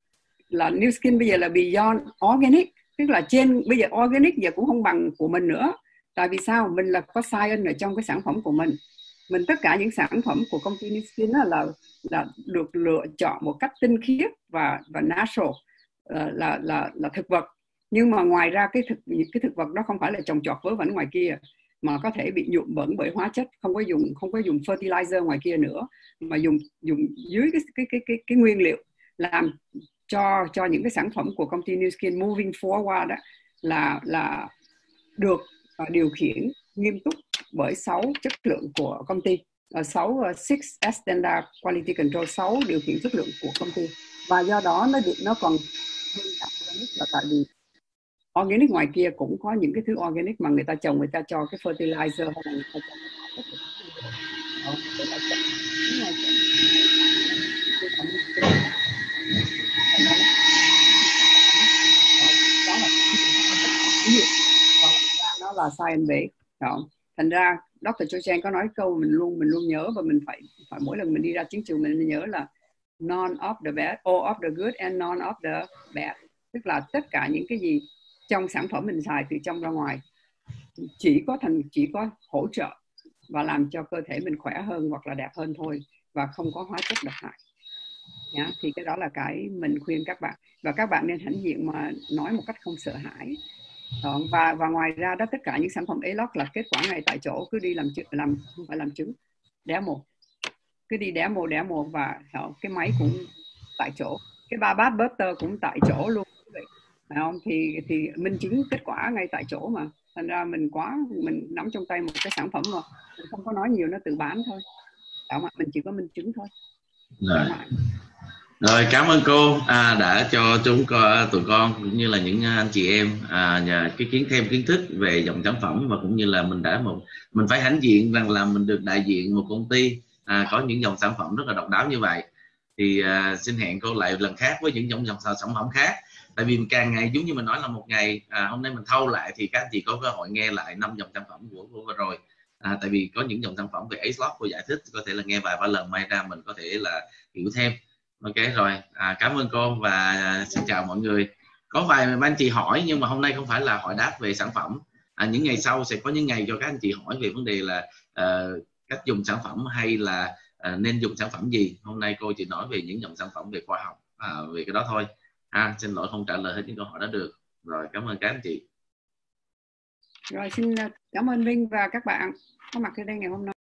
là New Skin bây giờ là beyond organic, tức là trên bây giờ organic giờ cũng không bằng của mình nữa. Tại vì sao? Mình là có science ở trong cái sản phẩm của mình. Mình tất cả những sản phẩm của công ty New Skin là, là là được lựa chọn một cách tinh khiết và và natural, là là là, là thực vật. Nhưng mà ngoài ra cái thực cái thực vật đó không phải là trồng trọt vớ vẩn ngoài kia, mà có thể bị nhuộm bẩn bởi hóa chất, không có dùng không có dùng fertilizer ngoài kia nữa, mà dùng dùng dưới cái cái cái cái, cái nguyên liệu làm cho cho những cái sản phẩm của công ty New Skin moving forward đó là là được uh, điều khiển nghiêm túc bởi sáu chất lượng của công ty, uh, sáu uh, six standard quality control, sáu điều khiển chất lượng của công ty. Và do đó nó được nó còn là tại vì organic ngoài kia cũng có những cái thứ organic mà người ta trồng, người ta cho cái fertilizer hay là người ta cho đó, người ta trồng nó là science based. Đó. Thành ra Doctor Cho Chang có nói câu mình luôn mình luôn nhớ, và mình phải phải mỗi lần mình đi ra chiến trường mình nhớ là none of the bad, all of the good and none of the bad. Tức là tất cả những cái gì trong sản phẩm mình xài từ trong ra ngoài chỉ có thành chỉ có hỗ trợ và làm cho cơ thể mình khỏe hơn hoặc là đẹp hơn thôi, và không có hóa chất độc hại. Yeah, thì cái đó là cái mình khuyên các bạn, và các bạn nên hãnh diện mà nói một cách không sợ hãi. Đó, và và ngoài ra đó tất cả những sản phẩm Acelot là kết quả ngay tại chỗ, cứ đi làm làm không phải làm trứng, demo, cứ đi demo demo và cái máy cũng tại chỗ, cái Barbara Butter cũng tại chỗ luôn, phải không? Thì thì minh chứng kết quả ngay tại chỗ mà. Thành ra mình quá mình nắm trong tay một cái sản phẩm mà mình không có nói nhiều, nó tự bán thôi. Đó mà mình chỉ có minh chứng thôi. Rồi, rồi cảm ơn cô à, đã cho chúng co, tụi con cũng như là những anh chị em à, nhờ cái kiến thêm kiến thức về dòng sản phẩm, và cũng như là mình đã một mình phải hãnh diện rằng là mình được đại diện một công ty à, có những dòng sản phẩm rất là độc đáo như vậy. Thì à, xin hẹn cô lại lần khác với những dòng dòng sản phẩm khác. Tại vì càng ngày giống như mình nói là một ngày à, hôm nay mình thâu lại thì các anh chị có cơ hội nghe lại năm dòng sản phẩm của cô vừa rồi. À, tại vì có những dòng sản phẩm về Acelot cô giải thích có thể là nghe vài ba lần, may ra mình có thể là hiểu thêm. Ok rồi, à, cảm ơn cô và à, xin chào mọi người. Có vài anh chị hỏi nhưng mà hôm nay không phải là hỏi đáp về sản phẩm. À, những ngày sau sẽ có những ngày cho các anh chị hỏi về vấn đề là uh, cách dùng sản phẩm hay là à, nên dùng sản phẩm gì. Hôm nay cô chỉ nói về những dòng sản phẩm về khoa học, à, về cái đó thôi. À, xin lỗi không trả lời hết những câu hỏi đó được. Rồi, cảm ơn các anh chị. Rồi, xin cảm ơn Vinh và các bạn có mặt ở đây ngày hôm nay.